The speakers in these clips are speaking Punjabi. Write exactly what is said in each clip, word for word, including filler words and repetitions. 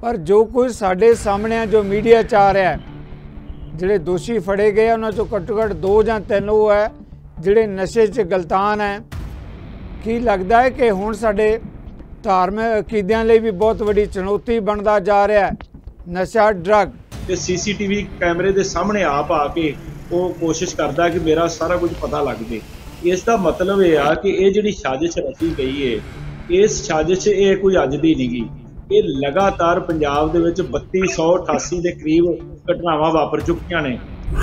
पर जो कुछ साढ़े सामने जो मीडिया च आ रहा है, जिहड़े दोषी फड़े गए उन्होंने चो घट्टो घट्ट दो या तीन वो है जिहड़े नशे च गलतान है। की लगता है कि हुण साडे धार्मिक अकीदियां लई भी बहुत वड्डी चुनौती बनता जा रहा है नशा ड्रग। ते सीसीटीवी कैमरे के सामने आप आके वो कोशिश करता कि मेरा सारा कुछ पता लग जाए। इसका मतलब यह आ कि ये जिहड़ी साजिश रची गई है, इस साजिश ये कोई अज दी नहीं गी, ये लगातार पंजाब दे विच बत्ती सौ अठासी के करीब घटनावां वापर चुकियां ने।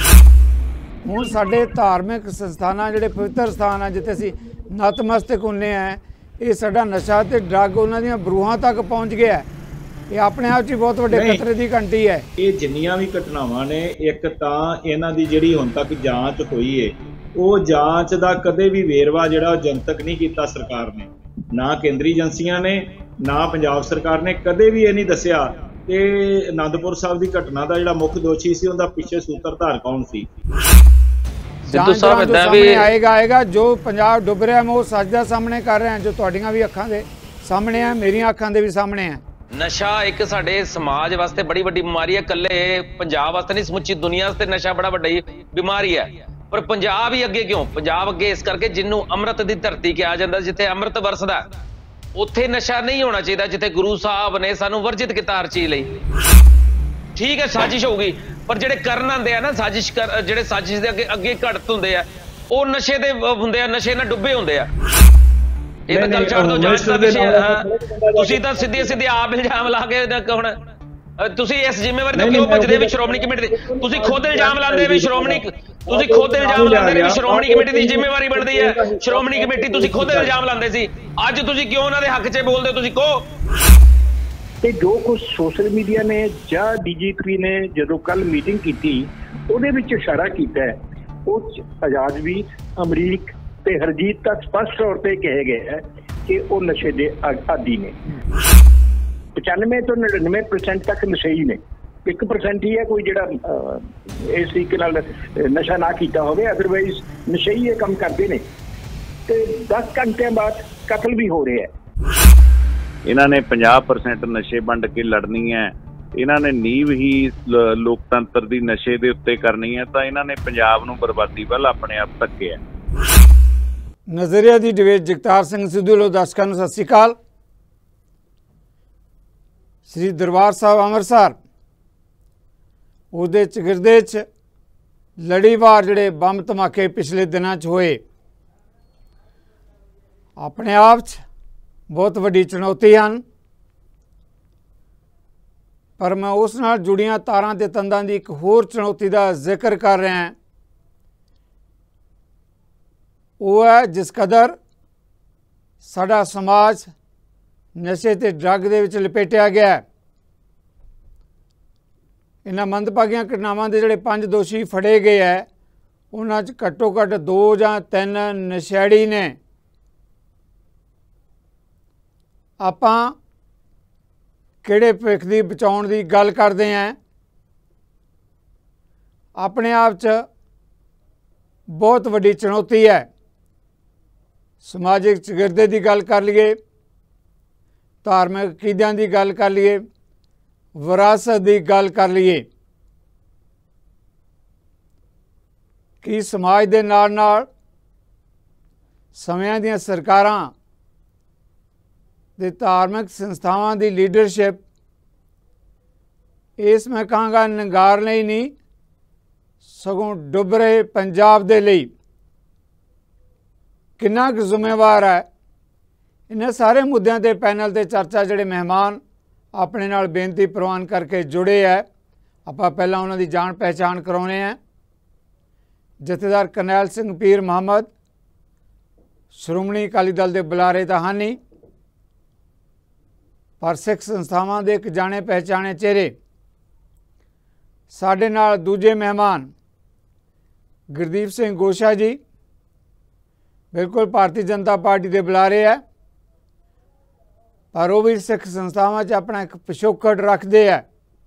हुण साडे धार्मिक संस्थानां जिहड़े पवित्र स्थान है जिथे असीं नतमस्तक हुंदे हैं, ये साडा नशा ते ड्रग उन्हां दीआं बरूहां तक पहुँच गया है। ये अपने आप च बहुत वड्डे खतरे की घंटी है। ये जिन्नियां भी घटनावां ने, एक तां इन्हां दी जिहड़ी हुण तक जांच होई है, वो जांच दा कदे भी वेरवा जिहड़ा जनतक नहीं कीता सरकार ने, ना केंद्री एजेंसियां ने, ना पंजाब सरकार ने कदे भी ये नहीं दस्सिया कि आनंदपुर साहब की घटना का जिहड़ा मुख दोषी सी उहदा पिछे सूत्रधार कौन सी। सिद्धू साहब इदां भी आएगा आएगा जो पंजाब डुब रहा है, मैं वो सजदा सामने कर रहे हैं, जो तुहाडीआं भी अखां दे सामने है, मेरियां अखां दे भी सामने है। नशा एक साडे समाज वास्ते बड़ी वड्डी बीमारी है, कल्ले पंजाब वास्ते नहीं समुची दुनिया वास्ते नशा बड़ा वड्डी बीमारी है। पर पंजाब ही अगे क्यों? पंजाब अगे इस करके जिन्नू अमृत दी धरती कहा जाता, जिथे अमृत वरसदा उत्थे नशा नहीं होना चाहिए, जिथे गुरु साहब ने सानू वर्जित किया हर चीज लई। ठीक है साजिश होगी, पर जेडे करन आंदे आ ना साजिश कर, जेडे साजिश दे अगे अगे घड़त हुंदे आ, वो नशे दे हुंदे आ, नशे नाल डुब्बे हुंदे आ। ਇਹ ਤਾਂ ਗੱਲ ਛੱਡ ਦਿਓ, ਜਾਂਚ ਦਾ ਵਿਸ਼ਾ ਤੁਸੀਂ ਤਾਂ ਸਿੱਧੀ ਸਿੱਧੀ ਆਪ ਇਲਜ਼ਾਮ ਲਾ ਕੇ ਹੁਣ ਤੁਸੀਂ ਇਸ ਜ਼ਿੰਮੇਵਾਰੀ ਤੋਂ ਕਿਉਂ ਭੱਜਦੇ ਵੀ ਸ਼੍ਰੋਮਣੀ ਕਮੇਟੀ ਦੇ? ਤੁਸੀਂ ਖੁਦ ਇਲਜ਼ਾਮ ਲਾਉਂਦੇ ਵੀ ਸ਼੍ਰੋਮਣੀ, ਤੁਸੀਂ ਖੁਦ ਇਲਜ਼ਾਮ ਲਾਉਂਦੇ ਨੇ ਵੀ ਸ਼੍ਰੋਮਣੀ ਕਮੇਟੀ ਦੀ ਜ਼ਿੰਮੇਵਾਰੀ ਬਣਦੀ ਹੈ, ਸ਼੍ਰੋਮਣੀ ਕਮੇਟੀ ਤੁਸੀਂ ਖੁਦ ਇਲਜ਼ਾਮ ਲਾਉਂਦੇ ਸੀ, ਅੱਜ ਤੁਸੀਂ ਕਿਉਂ ਉਹਨਾਂ ਦੇ ਹੱਕ 'ਚ ਬੋਲਦੇ ਹੋ? ਤੁਸੀਂ ਕਹੋ। ਤੇ ਜੋ ਕੁਝ ਸੋਸ਼ਲ ਮੀਡੀਆ ਨੇ ਜਾਂ ਡੀਜੀਪੀ ਨੇ ਜਦੋਂ ਕੱਲ ਮੀਟਿੰਗ ਕੀਤੀ ਉਹਦੇ ਵਿੱਚ ਇਸ਼ਾਰਾ ਕੀਤਾ ਹੈ, ਉਹ ਆਜ਼ਾਦ ਵੀ ਅਮਰੀਕ ਤੇ ਹਰਜੀਤ ਤੱਕ ਸਪਸ਼ਟ ਤੌਰ ਤੇ ਕਹੇ ਗਏ ਹੈ ਕਿ ਉਹ ਨਸ਼ੇ ਦੇ ਆਦੀ ਨੇ। ਪਚਾਨਵੇਂ ਤੋਂ ਨੜਿਨਵੇਂ ਪਰਸੈਂਟ ਤੱਕ ਨਸ਼ਈ ਨੇ, ਇੱਕ ਪਰਸੈਂਟ ਹੀ ਹੈ ਕੋਈ ਜਿਹੜਾ ਇਸ ਤਰੀਕੇ ਨਾਲ ਨਸ਼ਾ ਨਾ ਕੀਤਾ ਹੋਵੇ, ਅਦਰਵਾਈਜ਼ ਨਸ਼ਈ ਇਹ ਕੰਮ ਕਰਦੇ ਨੇ। ਤੇ ਦਸ ਘੰਟਿਆਂ ਬਾਅਦ ਕਤਲ ਵੀ ਹੋ ਰਿਹਾ ਹੈ। ਇਹਨਾਂ ਨੇ ਪੰਜਾਹ ਪਰਸੈਂਟ ਨਸ਼ੇ ਵੰਡ ਕੇ ਲੜਨੀ ਹੈ, ਇਹਨਾਂ ਨੇ ਨੀਂਹ ਹੀ ਲੋਕਤੰਤਰ ਦੀ ਨਸ਼ੇ ਦੇ ਉੱਤੇ ਕਰਨੀ ਹੈ, ਤਾਂ ਇਹਨਾਂ ਨੇ ਪੰਜਾਬ ਨੂੰ ਬਰਬਾਦੀ ਵੱਲ ਆਪਣੇ ਆਪ ਧੱਕਿਆ। नज़रिया की डिबेट जगतार सिंह सिद्धू लो दर्शकों को सत श्री अकाल। श्री दरबार साहब अमृतसर उसदे चगिरदे च लड़ीवार जिहड़े बंब धमाके पिछले दिनों च होए, अपने आप च बहुत वड्डी चुनौती हैं, पर मैं उस नाल जुड़ियां तारां ते तंदां दी एक होर चुनौती का जिक्र कर रहा हां। वो है जिस कदर साडा समाज नशे ते ड्रग दे विच लपेटिया गया है। इन्हां मंदभागियां घटनावां दे जिहड़े पंज दोषी फड़े गए है, उन्हां च घट्टो घट्ट दो जां तीन नशेड़ी ने। आपां किहड़े भविख दी बचाउण दी गल करदे हैं, अपने आप च बहुत वड्डी चुनौती है। समाजिक चगिरदे की गल कर लीए, धार्मिक अकीदियां की गल कर लीए, विरासत की गल कर लीए, कि समाज दे नाल नाल समयां दीयां सरकारां ते धार्मिक संस्थावां की लीडरशिप इस मैं कहांगा नंगारने ही नहीं, सगों डुब रहे पंजाब दे लई किन्ना कुछ जिम्मेवार है। इन्हें सारे मुद्दों के पैनल ते चर्चा जिहड़े मेहमान अपने नाल बेनती प्रवान करके जुड़े है, आपां पहलां उन्हां दी जान पहचान कराउने हैं। जथेदार करनैल सिंह पीर मुहम्मद श्रोमणी अकाली दल के बुलारे तो हैं नहीं, पर सिख संस्थावां दे एक जाने पहचाने चेहरे। साडे नाल दूजे मेहमान गुरदीप सिंह गोशा जी, बिल्कुल भारतीय जनता पार्टी के बुलारे है, पर वह भी सिख संस्थावां च अपना एक पिछोकड़ रखते हैं।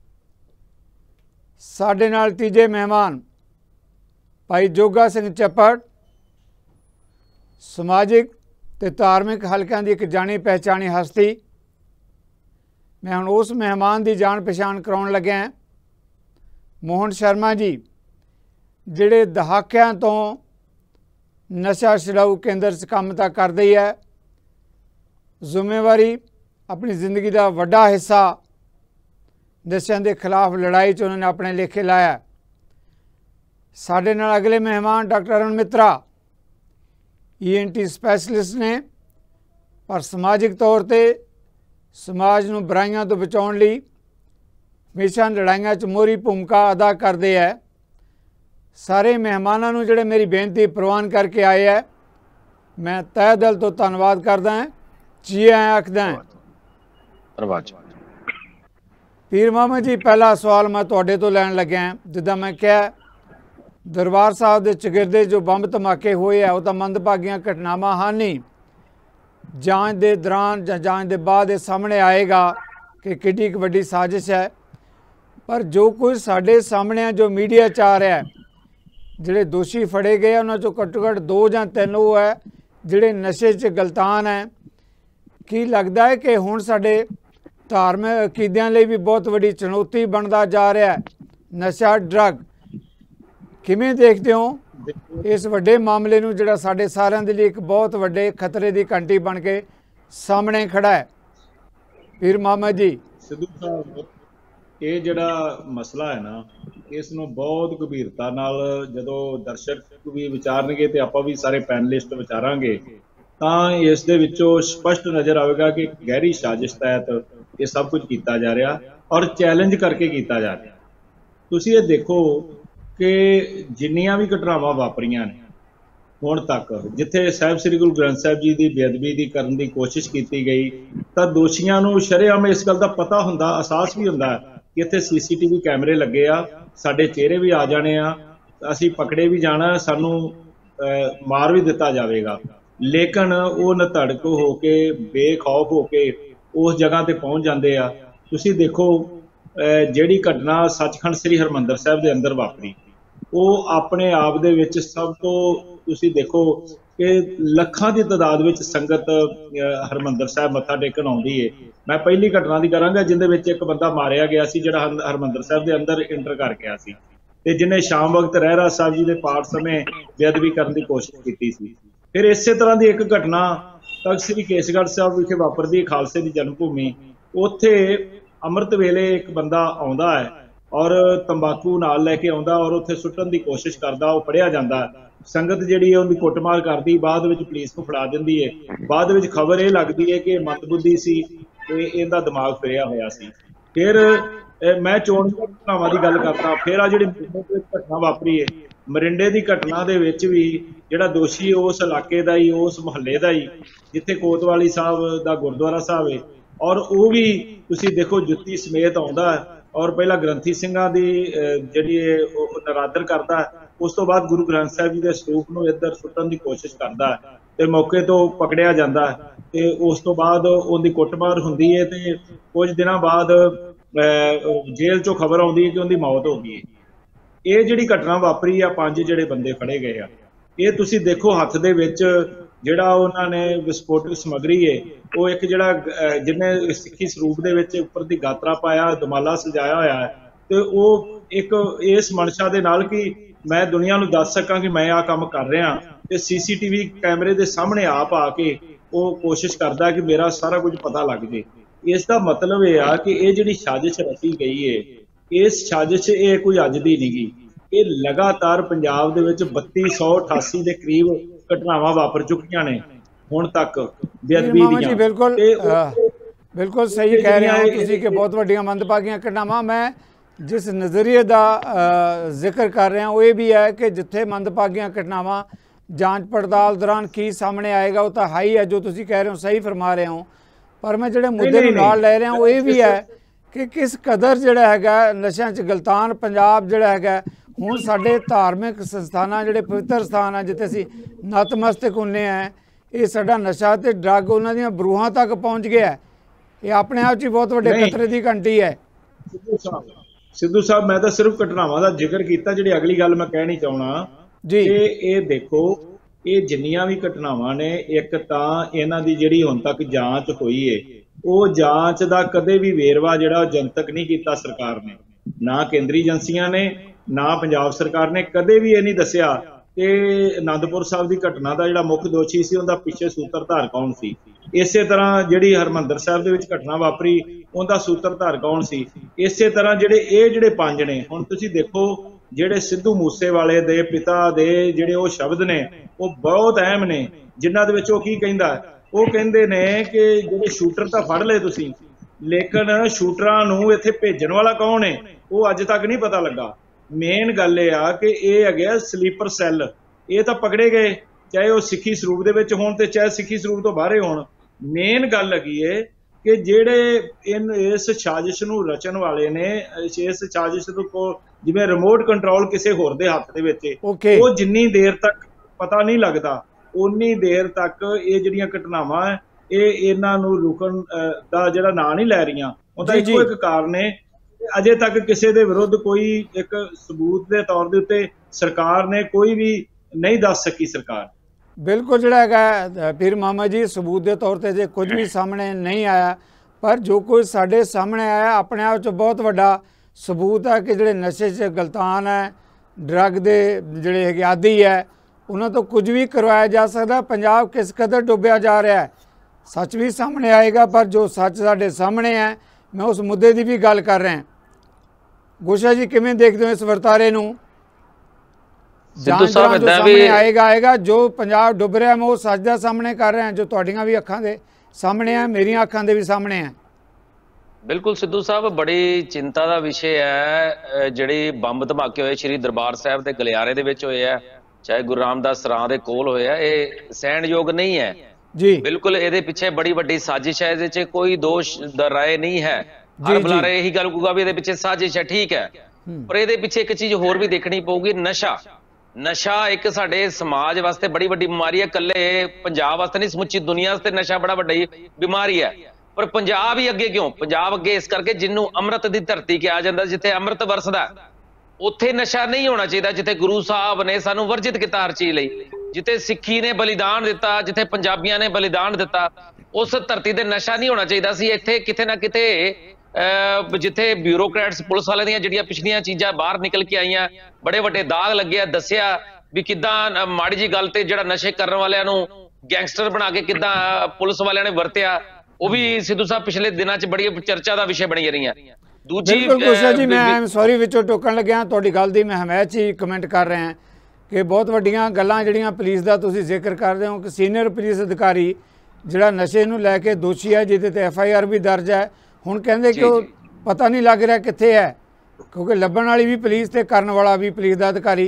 साडे नाल तीजे मेहमान भाई जोगा सिंह चप्पड़, समाजिक ते धार्मिक हलकों की एक जानी पहचानी हस्ती, मैं हुण उस मेहमान की जान पछाण कराउण लग्या हां। मोहन शर्मा जी जिहड़े दहाकिਆਂ तो नशा छुड़ाऊ केंद्र च काम तां करदे ही है, जिम्मेवारी अपनी जिंदगी का वड्डा हिस्सा नशे के खिलाफ लड़ाई च उन्होंने अपने लेखे लाया। साडे नाल अगले मेहमान doctor Arun Mitra E N T specialist ने, पर समाजिक तौर पर समाज नूं बुराइयां तो बचाउण लई हमेशा लड़ाइयां च मोहरी भूमिका अदा करते हैं। सारे मेहमानों नूं जिहड़े मेरी बेनती प्रवान करके आए है, मैं तह दिल तो धन्नवाद करदा हां, जी आया आखदा हां। धन्नवाद पीर मोहम्मद जी, पहला सवाल मैं तुहाडे तो लैण लग्या। जिद्दां मैं कहा दरबार साहब के चगिरदे जो बंब धमाके हुए है, वो तो मंदभागियां घटनावां हैं नहीं। जांच के दौरान या जांच के बाद ये सामने आएगा कि किड्डी एक वड्डी साजिश है। पर जो कुछ साडे सामने जो मीडिया च आ रहा है, जिहड़े दोषी फड़े गए उन्हां चों घट्टो घट्ट दो जां तीन वो है जिहड़े नशे च गलतान है। की लगता है कि हुण साडे धार्मिक अकीदियां लई भी बहुत वड्डी चुनौती बनता जा रहा है नशा ड्रग। किवें देखते हो इस वड्डे मामले नूं जिहड़ा साडे सारिਆਂ दे लई एक बहुत वड्डे खतरे की घंटी बन के सामने खड़ा है? पीर मोहम्मद जी। सिद्धू साहब, ये जिहड़ा मसला है ना, इस नूं बहुत गंभीरता नाल जदों दर्शक भी विचारनगे ते आपां भी सारे पैनलिस्ट विचारांगे तां इस दे विचों स्पष्ट नज़र आवेगा कि गहरी साजिश तहत ये सब कुछ किया जा रहा और चैलेंज करके किया जा रहा। तुसीं ये देखो कि जिन्नियां भी घटनावां वापरियां ने हुण तक, जिथे साहिब श्री गुरु ग्रंथ साहिब जी की बेअदबी की करन दी कोशिश की गई, तो दोषियों नूं शरेआम इस गल का पता हुंदा, एहसास भी हुंदा कि इत्थे सी सी टी वी कैमरे लगे आ, साडे चेहरे भी आ जाने आ, असीं पकड़े भी जाना, सानूं मार भी दिता जाएगा। लेकिन वो नधड़क हो के बेखौफ हो के उस जगह ते पहुँच जाते आ। तुसीं देखो जिहड़ी घटना सचखंड श्री हरमंदर साहिब के अंदर वापरी, वो अपने आप दे विच सब तो तुसीं देखो कि लखां की तादाद में संगत हरमंदर साहिब मत्था टेकण आउंदी है। मैं पहली घटना की करांगा जिहदे विच एक बंदा मारिया गया सी जिहड़ा हरमंदर साहिब के अंदर इंटर कर गया सी ते जिन्हें शाम वक्त रहराज साहब जी के पाठ समय बेअदबी करने की कोशिश की सी। फिर इस तरह की एक घटना तख्त श्री केसगढ़ साहब विखे वापरदी, खालसे की जन्मभूमि, उत्थे अमृत वेले एक बंदा आउंदा है और तंबाकू नाल लैके आउंदा और उत्थे सुट्टण की कोशिश करदा, वो फड़िया जांदा। संगत जिहड़ी है उहदी कुटमार करदी, बाद विच पुलिस नूं फड़ा दिंदी है। बाद विच खबर ये लगदी है कि मंदबुद्धि सी ते इहदा दिमाग फिरिया होया सी। फिर मैं चोण घटनावां की गल करदा, फिर आ जिहड़ी मरिंडे दी घटना वापरी है, मरिंडे की घटना दे विच भी जिहड़ा दोषी उस इलाके दा ही, उस मुहल्ले दा ही जिथे कोतवाली साहब दा गुरुद्वारा साहब है, और वो भी तुसीं देखो जुत्ती समेत आउंदा और पहला ग्रंथी सिंघां दी जिहड़ी नरादर करदा, उस तो बाद गुरु ग्रंथ साहिब जी के सरूप नूं इधर सुट्टण की कोशिश करदा ते मौके तो पकड़िया जांदा ते उस तो बाद उहदी कुटमार हुंदी है ते कुछ दिनां बाद जेल चों खबर आउंदी है कि उहदी मौत हो गई है। ये जिहड़ी घटना वापरी आ, पंज जिहड़े बंदे फड़े गए आ, ये तुसीं देखो हत्थ दे विच जिहड़ा उन्हां ने विस्फोटक समग्री है, वो एक जिहड़ा जिन्हें सिੱਖੀ ਸਰੂਪ ਦੇ ਵਿੱਚ ਉੱਪਰ ਦੀ ਗਾਤਰਾ ਪਾਇਆ, ਦਮਾਲਾ ਸਜਾਇਆ ਹੋਇਆ ਹੈ, ਤੇ ਉਹ ਇੱਕ ਇਸ ਮਨਸ਼ਾ ਦੇ ਨਾਲ ਕਿ ਮੈਂ ਦੁਨੀਆ ਨੂੰ ਦੱਸ ਸਕਾਂ ਕਿ ਮੈਂ ਆਹ ਕੰਮ ਕਰ ਰਿਹਾ, ਤੇ ਸੀਸੀਟੀਵੀ ਕੈਮਰੇ ਦੇ ਸਾਹਮਣੇ ਆਪ ਆ ਕੇ ਉਹ ਕੋਸ਼ਿਸ਼ ਕਰਦਾ ਕਿ ਮੇਰਾ ਸਾਰਾ ਕੁਝ ਪਤਾ ਲੱਗ ਜੇ। ਇਸ ਦਾ ਮਤਲਬ ਇਹ ਆ ਕਿ ਇਹ ਜਿਹੜੀ ਸਾਜ਼ਿਸ਼ ਰਚੀ ਗਈ ਹੈ, ਇਸ ਸਾਜ਼ਿਸ਼ ਇਹ ਕੋਈ ਅੱਜ ਦੀ ਨਹੀਂ ਗੀ, ਇਹ ਲਗਾਤਾਰ ਪੰਜਾਬ ਦੇ ਵਿੱਚ ਬੱਤੀ ਸੌ ਅਠਾਸੀ ਦੇ ਕਰੀਬ ਘਟਨਾਵਾਂ ਵਾਪਰ ਚੁੱਕੀਆਂ ਨੇ ਹੁਣ ਤੱਕ ਬੇਅਦਬੀ ਦੀਆਂ। ਬਿਲਕੁਲ ਬਿਲकुल सही कह रहे हो तुसीं कि बहुत वड्डियां मंदभागियां घटनावां। मैं जिस नज़रिए का जिक्र कर रहा वो ये भी है कि जिथे मंदभागियां घटनावां जांच पड़ताल दौरान की सामने आएगा वो तो हाई है, जो तुसीं कह रहे हो सही फरमा रहे हो, पर मैं जिहड़े मुद्दे नूं नाल लै रहा वो ये भी है कि किस कदर जिहड़ा हैगा नशा च गलतान पंजाब जिहड़ा हैगा हुण साडे धार्मिक संस्थानां जिहड़े पवित्र स्थान है जिथे असीं नतमस्तक हुंदे हैं, ये साडा नशा ते ड्रग उन्हां दीआं बरूहां तक पहुँच गया है। ये अपने आप च बहुत वड्डे खतरे की घंटी है। सिद्धू साहब सिद्धू साहब मैं तो सिर्फ घटनावां दा जिक्र कीता, जिहड़ी अगली गल मैं कहनी चाहना जी ये देखो ये जिन्नियां भी घटनावां ने, एक तां इन्हां दी जिहड़ी हुण तक जांच होई है ਉਹ ਜਾਂਚ ਦਾ ਕਦੇ ਵੀ ਵੇਰਵਾ ਜਿਹੜਾ ਜਨਤਕ ਨਹੀਂ ਕੀਤਾ ਸਰਕਾਰ ਨੇ, ਨਾ ਕੇਂਦਰੀ ਏਜੰਸੀਆਂ ਨੇ, ਨਾ ਪੰਜਾਬ ਸਰਕਾਰ ਨੇ ਕਦੇ ਵੀ ਇਹ ਨਹੀਂ ਦੱਸਿਆ ਕਿ ਆਨੰਦਪੁਰ ਸਾਹਿਬ ਦੀ ਘਟਨਾ ਦਾ ਜਿਹੜਾ ਮੁੱਖ ਦੋਸ਼ੀ ਸੀ ਉਹਦਾ ਪਿੱਛੇ ਸੂਤਰਧਾਰ ਕੌਣ ਸੀ। ਇਸੇ ਤਰ੍ਹਾਂ ਜਿਹੜੀ ਹਰਮੰਦਰ ਸਾਹਿਬ ਦੇ ਵਿੱਚ ਘਟਨਾ ਵਾਪਰੀ ਉਹਦਾ ਸੂਤਰਧਾਰ ਕੌਣ ਸੀ। ਇਸੇ ਤਰ੍ਹਾਂ ਜਿਹੜੇ ਇਹ ਜਿਹੜੇ ਪੰਜ ਨੇ, ਹੁਣ ਤੁਸੀਂ ਦੇਖੋ ਜਿਹੜੇ ਸਿੱਧੂ ਮੂਸੇਵਾਲੇ ਦੇ ਪਿਤਾ ਦੇ ਜਿਹੜੇ ਉਹ ਸ਼ਬਦ ਨੇ ਉਹ ਬਹੁਤ ਅਹਿਮ ਨੇ, ਜਿਨ੍ਹਾਂ ਦੇ ਵਿੱਚ ਉਹ ਕੀ ਕਹਿੰਦਾ, ਉਹ ਕਹਿੰਦੇ ਨੇ ਕਿ ਜਿਹੜੇ ਸ਼ੂਟਰ ਤਾਂ ਫੜ ਲਏ ਤੁਸੀਂ, ਲੇਕਿਨ ਸ਼ੂਟਰਾਂ ਨੂੰ ਇੱਥੇ ਭੇਜਣ ਵਾਲਾ ਕੌਣ ਹੈ ਉਹ ਅੱਜ ਤੱਕ ਨਹੀਂ ਪਤਾ ਲੱਗਾ। ਮੇਨ ਗੱਲ ਇਹ ਆ ਕਿ ਇਹ ਹੈਗੇ ਸਲੀਪਰ ਸੈੱਲ, ਇਹ ਤਾਂ ਪਕੜੇ ਗਏ, ਚਾਹੇ ਉਹ ਸਿੱਖੀ ਸਰੂਪ ਦੇ ਵਿੱਚ ਹੋਣ ਤੇ ਚਾਹੇ ਸਿੱਖੀ ਸਰੂਪ ਤੋਂ ਬਾਹਰੇ ਹੋਣ। ਮੇਨ ਗੱਲ ਹੈਗੀ ਏ ਕਿ ਜਿਹੜੇ ਇਨ ਇਸ ਸਾਜ਼ਿਸ਼ ਨੂੰ ਰਚਣ ਵਾਲੇ ਨੇ, ਇਸ ਸਾਜ਼ਿਸ਼ ਤੋਂ ਜਿਵੇਂ ਰਿਮੋਟ ਕੰਟਰੋਲ ਕਿਸੇ ਹੋਰ ਦੇ ਹੱਥ ਦੇ ਵਿੱਚ, ਉਹ ਜਿੰਨੀ ਦੇਰ ਤੱਕ ਪਤਾ ਨਹੀਂ ਲੱਗਦਾ ਉਨੀ ਦੇਰ ਤੱਕ ਇਹ ਜਿਹੜੀਆਂ ਘਟਨਾਵਾਂ ਇਹ ਇਹਨਾਂ ਨੂੰ ਰੁਕਣ ਦਾ ਜਿਹੜਾ ਨਾਂ ਨਹੀਂ ਲੈ ਰਹੀਆਂ। ਉਹਦਾ ਇੱਕੋ ਇੱਕ ਕਾਰਨ ਹੈ, ਅਜੇ ਤੱਕ ਕਿਸੇ ਦੇ ਵਿਰੁੱਧ ਕੋਈ ਇੱਕ ਸਬੂਤ ਦੇ ਤੌਰ ਦੇ ਉੱਤੇ ਸਰਕਾਰ ਨੇ ਕੋਈ ਵੀ ਨਹੀਂ ਦੱਸ ਸਕੀ। ਸਰਕਾਰ ਬਿਲਕੁਲ ਜਿਹੜਾ ਹੈਗਾ ਪੀਰ ਮੁਹੰਮਦ ਜੀ, ਸਬੂਤ ਦੇ ਤੌਰ ਤੇ ਜੇ ਕੁਝ ਵੀ ਸਾਹਮਣੇ ਨਹੀਂ ਆਇਆ, ਪਰ ਜੋ ਕੁਝ ਸਾਡੇ ਸਾਹਮਣੇ ਆਇਆ ਆਪਣੇ ਆਪ 'ਚ ਬਹੁਤ ਵੱਡਾ ਸਬੂਤ ਹੈ ਕਿ ਜਿਹੜੇ ਨਸ਼ੇ 'ਚ ਗਲਤਾਨ ਹੈ, ਡਰੱਗ ਦੇ ਜਿਹੜੇ ਹੈਗੇ ਆਦੀ ਹੈ, ਉਹਨਾਂ ਤੋਂ ਕੁਝ ਵੀ ਕਰਵਾਇਆ ਜਾ ਸਕਦਾ। ਪੰਜਾਬ ਕਿਸ ਕਦਰ ਡੁੱਬਿਆ ਜਾ ਰਿਹਾ ਹੈ, ਸੱਚ ਵੀ ਸਾਹਮਣੇ ਆਏਗਾ, ਪਰ ਜੋ ਸੱਚ ਸਾਡੇ ਸਾਹਮਣੇ ਹੈ ਮੈਂ ਉਸ ਮੁੱਦੇ ਦੀ ਵੀ ਗੱਲ ਕਰ ਰਿਹਾ। ਗੋਸ਼ਾ ਜੀ ਕਿਵੇਂ ਦੇਖਦੇ ਹੋ ਇਸ ਵਰਤਾਰੇ ਨੂੰ? ਸਿੱਧੂ ਸਾਹਿਬ ਇਦਾਂ ਵੀ ਆਏਗਾ ਆਏਗਾ ਜੋ ਪੰਜਾਬ ਡੁੱਬ ਰਿਹਾ ਮੈਂ ਉਹ ਸੱਚ ਦਾ ਸਾਹਮਣੇ ਕਰ ਰਿਹਾ, ਜੋ ਤੁਹਾਡੀਆਂ ਵੀ ਅੱਖਾਂ ਦੇ ਸਾਹਮਣੇ ਹੈ, ਮੇਰੀਆਂ ਅੱਖਾਂ ਦੇ ਵੀ ਸਾਹਮਣੇ ਹੈ। ਬਿਲਕੁਲ ਸਿੱਧੂ ਸਾਹਿਬ, ਬੜੀ ਚਿੰਤਾ ਦਾ ਵਿਸ਼ੇ ਹੈ ਜਿਹੜੇ ਬੰਬ ਧਮਾਕੇ ਹੋਏ ਸ਼੍ਰੀ ਦਰਬਾਰ ਸਾਹਿਬ ਦੇ ਗਲਿਆਰੇ ਦੇ ਵਿੱਚ ਹੋਏ ਆ, ਚਾਹੇ ਗੁਰੂ ਰਾਮਦਾਸ ਸਰਾਂ ਦੇ ਕੋਲ ਹੋਇਆ, ਇਹ ਸਹਿਣਯੋਗ ਨਹੀਂ ਹੈ ਜੀ। ਬਿਲਕੁਲ ਇਹਦੇ ਪਿੱਛੇ ਬੜੀ ਵੱਡੀ ਸਾਜ਼ਿਸ਼ ਹੈ, ਇਹਦੇ 'ਚ ਕੋਈ ਦੋਸ਼ ਦਾ ਰਾਏ ਨਹੀਂ ਹੈ। ਹਰ ਬੁਲਾਰੇ ਇਹੀ ਗੱਲ ਕਹੂਗਾ ਵੀ ਇਹਦੇ ਪਿੱਛੇ ਸਾਜ਼ਿਸ਼ ਹੈ, ਠੀਕ ਹੈ, ਪਰ ਇਹਦੇ ਪਿੱਛੇ ਇੱਕ ਚੀਜ਼ ਹੋਰ ਵੀ ਦੇਖਣੀ ਪਊਗੀ। ਨਸ਼ਾ ਨਸ਼ਾ ਇੱਕ ਸਾਡੇ ਸਮਾਜ ਵਾਸਤੇ ਬੜੀ ਵੱਡੀ ਬਿਮਾਰੀ ਹੈ, ਇਕੱਲੇ ਪੰਜਾਬ ਵਾਸਤੇ ਨਹੀਂ ਸਮੁੱਚੀ ਦੁਨੀਆ ਵਾਸਤੇ ਨਸ਼ਾ ਬੜਾ ਵੱਡੀ ਬਿਮਾਰੀ ਹੈ। ਪਰ ਪੰਜਾਬ ਹੀ ਅੱਗੇ ਕਿਉਂ? ਪੰਜਾਬ ਅੱਗੇ ਇਸ ਕਰਕੇ ਜਿਹਨੂੰ ਅੰਮ੍ਰਿਤ ਦੀ ਧਰਤੀ ਕਿਹਾ ਜਾਂਦਾ, ਜਿੱਥੇ ਅੰਮ੍ਰਿਤ ਵਰਸਦਾ ਉੱਥੇ ਨਸ਼ਾ ਨਹੀਂ ਹੋਣਾ ਚਾਹੀਦਾ। ਜਿੱਥੇ ਗੁਰੂ ਸਾਹਿਬ ਨੇ ਸਾਨੂੰ ਵਰਜਿਤ ਕੀਤਾ ਹਰ ਚੀਜ਼ ਲਈ, ਜਿੱਥੇ ਸਿੱਖੀ ਨੇ ਬਲੀਦਾਨ ਦਿੱਤਾ, ਜਿੱਥੇ ਪੰਜਾਬੀਆਂ ਨੇ ਬਲੀਦਾਨ ਦਿੱਤਾ, ਉਸ ਧਰਤੀ ਤੇ ਨਸ਼ਾ ਨਹੀਂ ਹੋਣਾ ਚਾਹੀਦਾ ਸੀ। ਇੱਥੇ ਕਿਤੇ ਨਾ ਕਿਤੇ ਜਿੱਥੇ ਬਿਊਰੋਕਰੈਟਸ ਪੁਲਿਸ ਵਾਲਿਆਂ ਦੀਆਂ ਜਿਹੜੀਆਂ ਪਿਛਲੀਆਂ ਚੀਜ਼ਾਂ ਬਾਹਰ ਨਿਕਲ ਕੇ ਆਈਆਂ, ਬੜੇ ਵੱਡੇ ਦਾਗ ਲੱਗੇ ਆ, ਦੱਸਿਆ ਵੀ ਕਿੱਦਾਂ ਮਾੜੀ ਜੀ ਗੱਲ ਤੇ ਜਿਹੜਾ ਨਸ਼ੇ ਕਰਨ ਵਾਲਿਆਂ ਨੂੰ ਗੈਂਗਸਟਰ ਬਣਾ ਕੇ ਕਿੱਦਾਂ ਪੁਲਿਸ ਵਾਲਿਆਂ ਨੇ ਵਰਤਿਆ, ਉਹ ਵੀ ਸਿੱਧੂ ਸਾਹਿਬ ਪਿਛਲੇ ਦਿਨਾਂ 'ਚ ਬੜੀ ਚਰਚਾ ਦਾ ਵਿਸ਼ੇ ਬਣੀ ਰਹੀਆਂ। ਦੂਜੀ ਜੀ ਮੈਂ ਸੌਰੀ ਵਿੱਚੋਂ ਟੋਕਣ ਲੱਗਿਆ, ਤੁਹਾਡੀ ਗੱਲ ਦੀ ਮੈਂ ਹਮਾਇਤ 'ਚ ਕਮੈਂਟ ਕਰ ਰਿਹਾ ਕਿ ਬਹੁਤ ਵੱਡੀਆਂ ਗੱਲਾਂ ਜਿਹੜੀਆਂ ਪੁਲਿਸ ਦਾ ਤੁਸੀਂ ਜ਼ਿਕਰ ਕਰਦੇ ਹੋ ਕਿ ਸੀਨੀਅਰ ਪੁਲਿਸ ਅਧਿਕਾਰੀ ਜਿਹੜਾ ਨਸ਼ੇ ਨੂੰ ਲੈ ਕੇ ਦੋਸ਼ੀ ਹੈ, ਜਿਹਦੇ ਤੇ ਐਫ ਆਈ ਆਰ ਵੀ ਦਰਜ ਹੈ, ਹੁਣ ਕਹਿੰਦੇ ਕਿ ਉਹ ਪਤਾ ਨਹੀਂ ਲੱਗ ਰਿਹਾ ਕਿੱਥੇ ਹੈ, ਕਿਉਂਕਿ ਲੱਭਣ ਵਾਲੀ ਵੀ ਪੁਲਿਸ ਤੇ ਕਰਨ ਵਾਲਾ ਵੀ ਪੁਲਿਸ ਦਾ ਅਧਿਕਾਰੀ।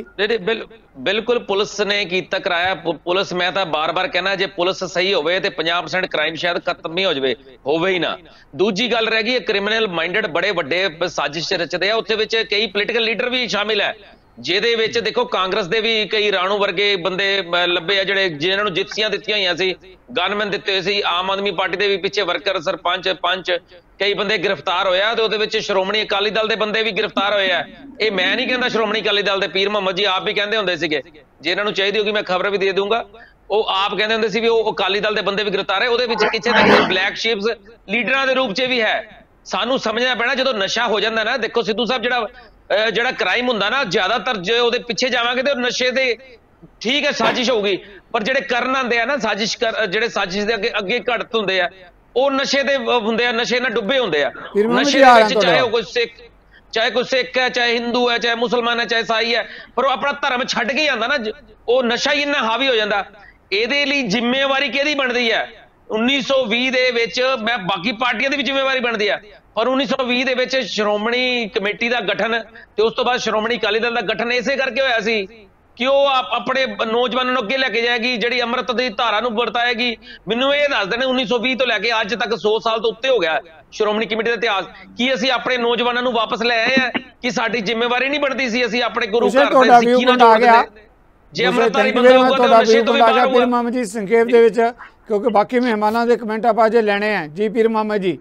ਬਿਲਕੁਲ ਪੁਲਿਸ ਨੇ ਕੀਤਾ ਕਰਾਇਆ। ਪੁਲਿਸ, ਮੈਂ ਤਾਂ ਬਾਰ-ਬਾਰ ਕਹਿਣਾ, ਜੇ ਪੁਲਿਸ ਸਹੀ ਹੋਵੇ ਤੇ ਪੰਜਾਹ ਪਰਸੈਂਟ ਕ੍ਰਾਈਮ ਸ਼ਾਇਦ ਖਤਮ ਹੀ ਹੋ ਜਾਵੇ, ਹੋਵੇ ਹੀ ਨਾ। ਦੂਜੀ ਗੱਲ ਰਹਿ ਗਈ ਕ੍ਰਿਮੀਨਲ ਮਾਈਂਡਡ ਬੜੇ ਵੱਡੇ ਸਾਜ਼ਿਸ਼ ਰਚਦੇ ਆ, ਉੱਥੇ ਵਿੱਚ ਕਈ ਪੋਲੀਟੀਕਲ ਲੀਡਰ ਵੀ ਸ਼ਾਮਿਲ ਹੈ, ਜਿਹਦੇ ਵਿੱਚ ਦੇਖੋ ਕਾਂਗਰਸ ਦੇ ਵੀ ਕਈ ਰਾਣੂ ਵਰਗੇ ਬੰਦੇ ਲੱਭੇ ਆ ਜਿਹੜੇ ਜਿਹਨਾਂ ਨੂੰ ਜਿਪਸੀਆਂ ਦਿੱਤੀਆਂ ਹੋਈਆਂ ਸੀ, ਗਨਮੈਨ ਦਿੱਤੇ ਹੋਏ ਸੀ। ਆਮ ਆਦਮੀ ਪਾਰਟੀ ਦੇ ਵੀ ਪਿੱਛੇ ਵਰਕਰ, ਸਰਪੰਚ, ਪੰਚ ਕਈ ਬੰਦੇ ਗ੍ਰਿਫਤਾਰ ਹੋਇਆ, ਤੇ ਉਹਦੇ ਵਿੱਚ ਸ਼੍ਰੋਮਣੀ ਅਕਾਲੀ ਦਲ ਦੇ ਬੰਦੇ ਵੀ ਗ੍ਰਿਫਤਾਰ ਹੋਏ ਆ। ਇਹ ਮੈਂ ਨਹੀਂ ਕਹਿੰਦਾ, ਸ਼੍ਰੋਮਣੀ ਅਕਾਲੀ ਦਲ ਦੇ ਪੀਰ ਮੁਹੰਮਦ ਜੀ ਆਪ ਵੀ ਕਹਿੰਦੇ ਹੁੰਦੇ ਸੀਗੇ, ਜੇ ਇਹਨਾਂ ਨੂੰ ਚਾਹੀਦੀ ਹੋਗੀ ਮੈਂ ਖਬਰ ਵੀ ਦੇ ਦੂੰਗਾ, ਉਹ ਆਪ ਕਹਿੰਦੇ ਹੁੰਦੇ ਸੀ ਵੀ ਉਹ ਅਕਾਲੀ ਦਲ ਦੇ ਬੰਦੇ ਵੀ ਗ੍ਰਿਫਤਾਰ ਹੈ। ਉਹਦੇ ਵਿੱਚ ਕਿਸੇ ਨਾ ਕਿਸੇ ਬਲੈਕ ਸ਼ੀਪਸ ਲੀਡਰਾਂ ਦੇ ਰੂਪ 'ਚ ਵੀ ਹੈ। ਸਾਨੂੰ ਸਮਝਣਾ ਪੈਣਾ, ਜਦੋਂ ਨਸ਼ਾ ਹੋ ਜਾਂਦਾ ਨਾ, ਦੇਖੋ ਸਿੱਧੂ ਸਾਹਿਬ ਜਿਹੜਾ ਜਿਹੜਾ ਕ੍ਰਾਈਮ ਹੁੰਦਾ ਨਾ, ਜ਼ਿਆਦਾਤਰ ਜੇ ਉਹਦੇ ਪਿੱਛੇ ਜਾਵਾਂਗੇ ਤੇ ਨਸ਼ੇ ਦੇ ਠੀਕ ਹੈ ਸਾਜ਼ਿਸ਼ ਹੋਊਗੀ, ਪਰ ਜਿਹੜੇ ਕਰਨ ਆਉਂਦੇ ਆ ਨਾ ਸਾਜ਼ਿਸ਼ ਕਰ, ਜਿਹੜੇ ਸਾਜ਼ਿਸ਼ ਦੇ ਅੱਗੇ ਅੱਗੇ ਘੜਤ ਹੁੰਦੇ ਆ, ਉਹ ਨਸ਼ੇ ਦੇ ਹੁੰਦੇ ਆ, ਨਸ਼ੇ ਨਾਲ ਡੁੱਬੇ ਹੁੰਦੇ ਆ। ਨਸ਼ੇ ਦੇ ਵਿੱਚ ਚਾਹੇ ਉਹ ਕੋਈ ਸਿੱਖ ਚਾਹੇ ਕੋਈ ਸਿੱਖ ਹੈ, ਚਾਹੇ ਹਿੰਦੂ ਹੈ, ਚਾਹੇ ਮੁਸਲਮਾਨ ਹੈ, ਚਾਹੇ ਈਸਾਈ ਹੈ, ਪਰ ਉਹ ਆਪਣਾ ਧਰਮ ਛੱਡ ਕੇ ਜਾਂਦਾ ਨਾ, ਉਹ ਨਸ਼ਾ ਹੀ ਇੰਨਾ ਹਾਵੀ ਹੋ ਜਾਂਦਾ। ਇਹਦੇ ਲਈ ਜ਼ਿੰਮੇਵਾਰੀ ਕਿਹਦੀ ਬਣਦੀ ਹੈ? ਉੱਨੀ ਸੌ ਵੀਹ ਦੇ ਵਿੱਚ ਮੈਂ ਬਾਕੀ ਪਾਰਟੀਆਂ ਦੀ ਵੀ ਜ਼ਿੰਮੇਵਾਰੀ ਬਣਦੀ ਆ, ਪਰ ਉੱਨੀ ਸੌ ਵੀਹ ਦੇ ਵਿੱਚ ਸ਼੍ਰੋਮਣੀ ਕਮੇਟੀ ਦਾ ਗਠਨ ਤੇ ਉਸ ਤੋਂ ਬਾਅਦ ਸ਼੍ਰੋਮਣੀ ਅਕਾਲੀ ਦਲ ਦਾ ਗਠਨ ਇਸੇ ਕਰਕੇ ਹੋਇਆ ਸੀ ਕਿ ਉਹ ਆਪਣੇ ਨੌਜਵਾਨਾਂ ਨੂੰ ਅੱਗੇ ਲੈ ਕੇ ਜਾਏਗੀ, ਜਿਹੜੀ ਅੰਮ੍ਰਿਤ ਦੀ ਧਾਰਾ ਨੂੰ ਵਰਤਾਏਗੀ। ਮੈਨੂੰ ਇਹ ਦੱਸਦੇ ਨੇ ਉੱਨੀ ਸੌ ਵੀਹ ਤੋਂ ਲੈ ਕੇ ਅੱਜ ਤੱਕ ਸੌ ਸਾਲ ਤੋਂ ਉੱਤੇ ਹੋ ਗਿਆ ਸ਼੍ਰੋਮਣੀ ਕਮੇਟੀ ਦਾ ਇਤਿਹਾਸ। ਕੀ ਅਸੀਂ ਆਪਣੇ ਨੌਜਵਾਨਾਂ ਨੂੰ ਵਾਪਸ ਲੈ ਆਏ ਆ ਕਿ ਸਾਡੀ ਜ਼ਿੰਮੇਵਾਰੀ ਨਹੀਂ ਬਣਦੀ ਸੀ? ਅਸੀਂ ਆਪਣੇ ਗੁਰੂ ਘਰ ਦੇ ਸਿੱਖੀ ਨਾਲ ਜੋੜਦੇ, ਜੇ ਅੰਮ੍ਰਿਤਧਾਰੀ ਬੰਦਾ ਹੋਊਗਾ ਤਾਂ ਨਸ਼ੇ ਤੋਂ ਵੀ ਬਾਹਰ ਹੋਊਗਾ। ਪੀਰ ਮੁਹੰਮਦ ਜੀ ਸੰਖੇਪ ਦੇ ਵਿੱਚ, ਕਿਉਂਕਿ ਬਾਕੀ ਮਹਿਮਾਨਾਂ ਦੇ ਕਮੈਂਟ ਆਪਾਂ ਅਜੇ ਲੈਣੇ ਆ ਜੀ। ਪੀਰ ਮੁਹੰਮਦ ਜੀ,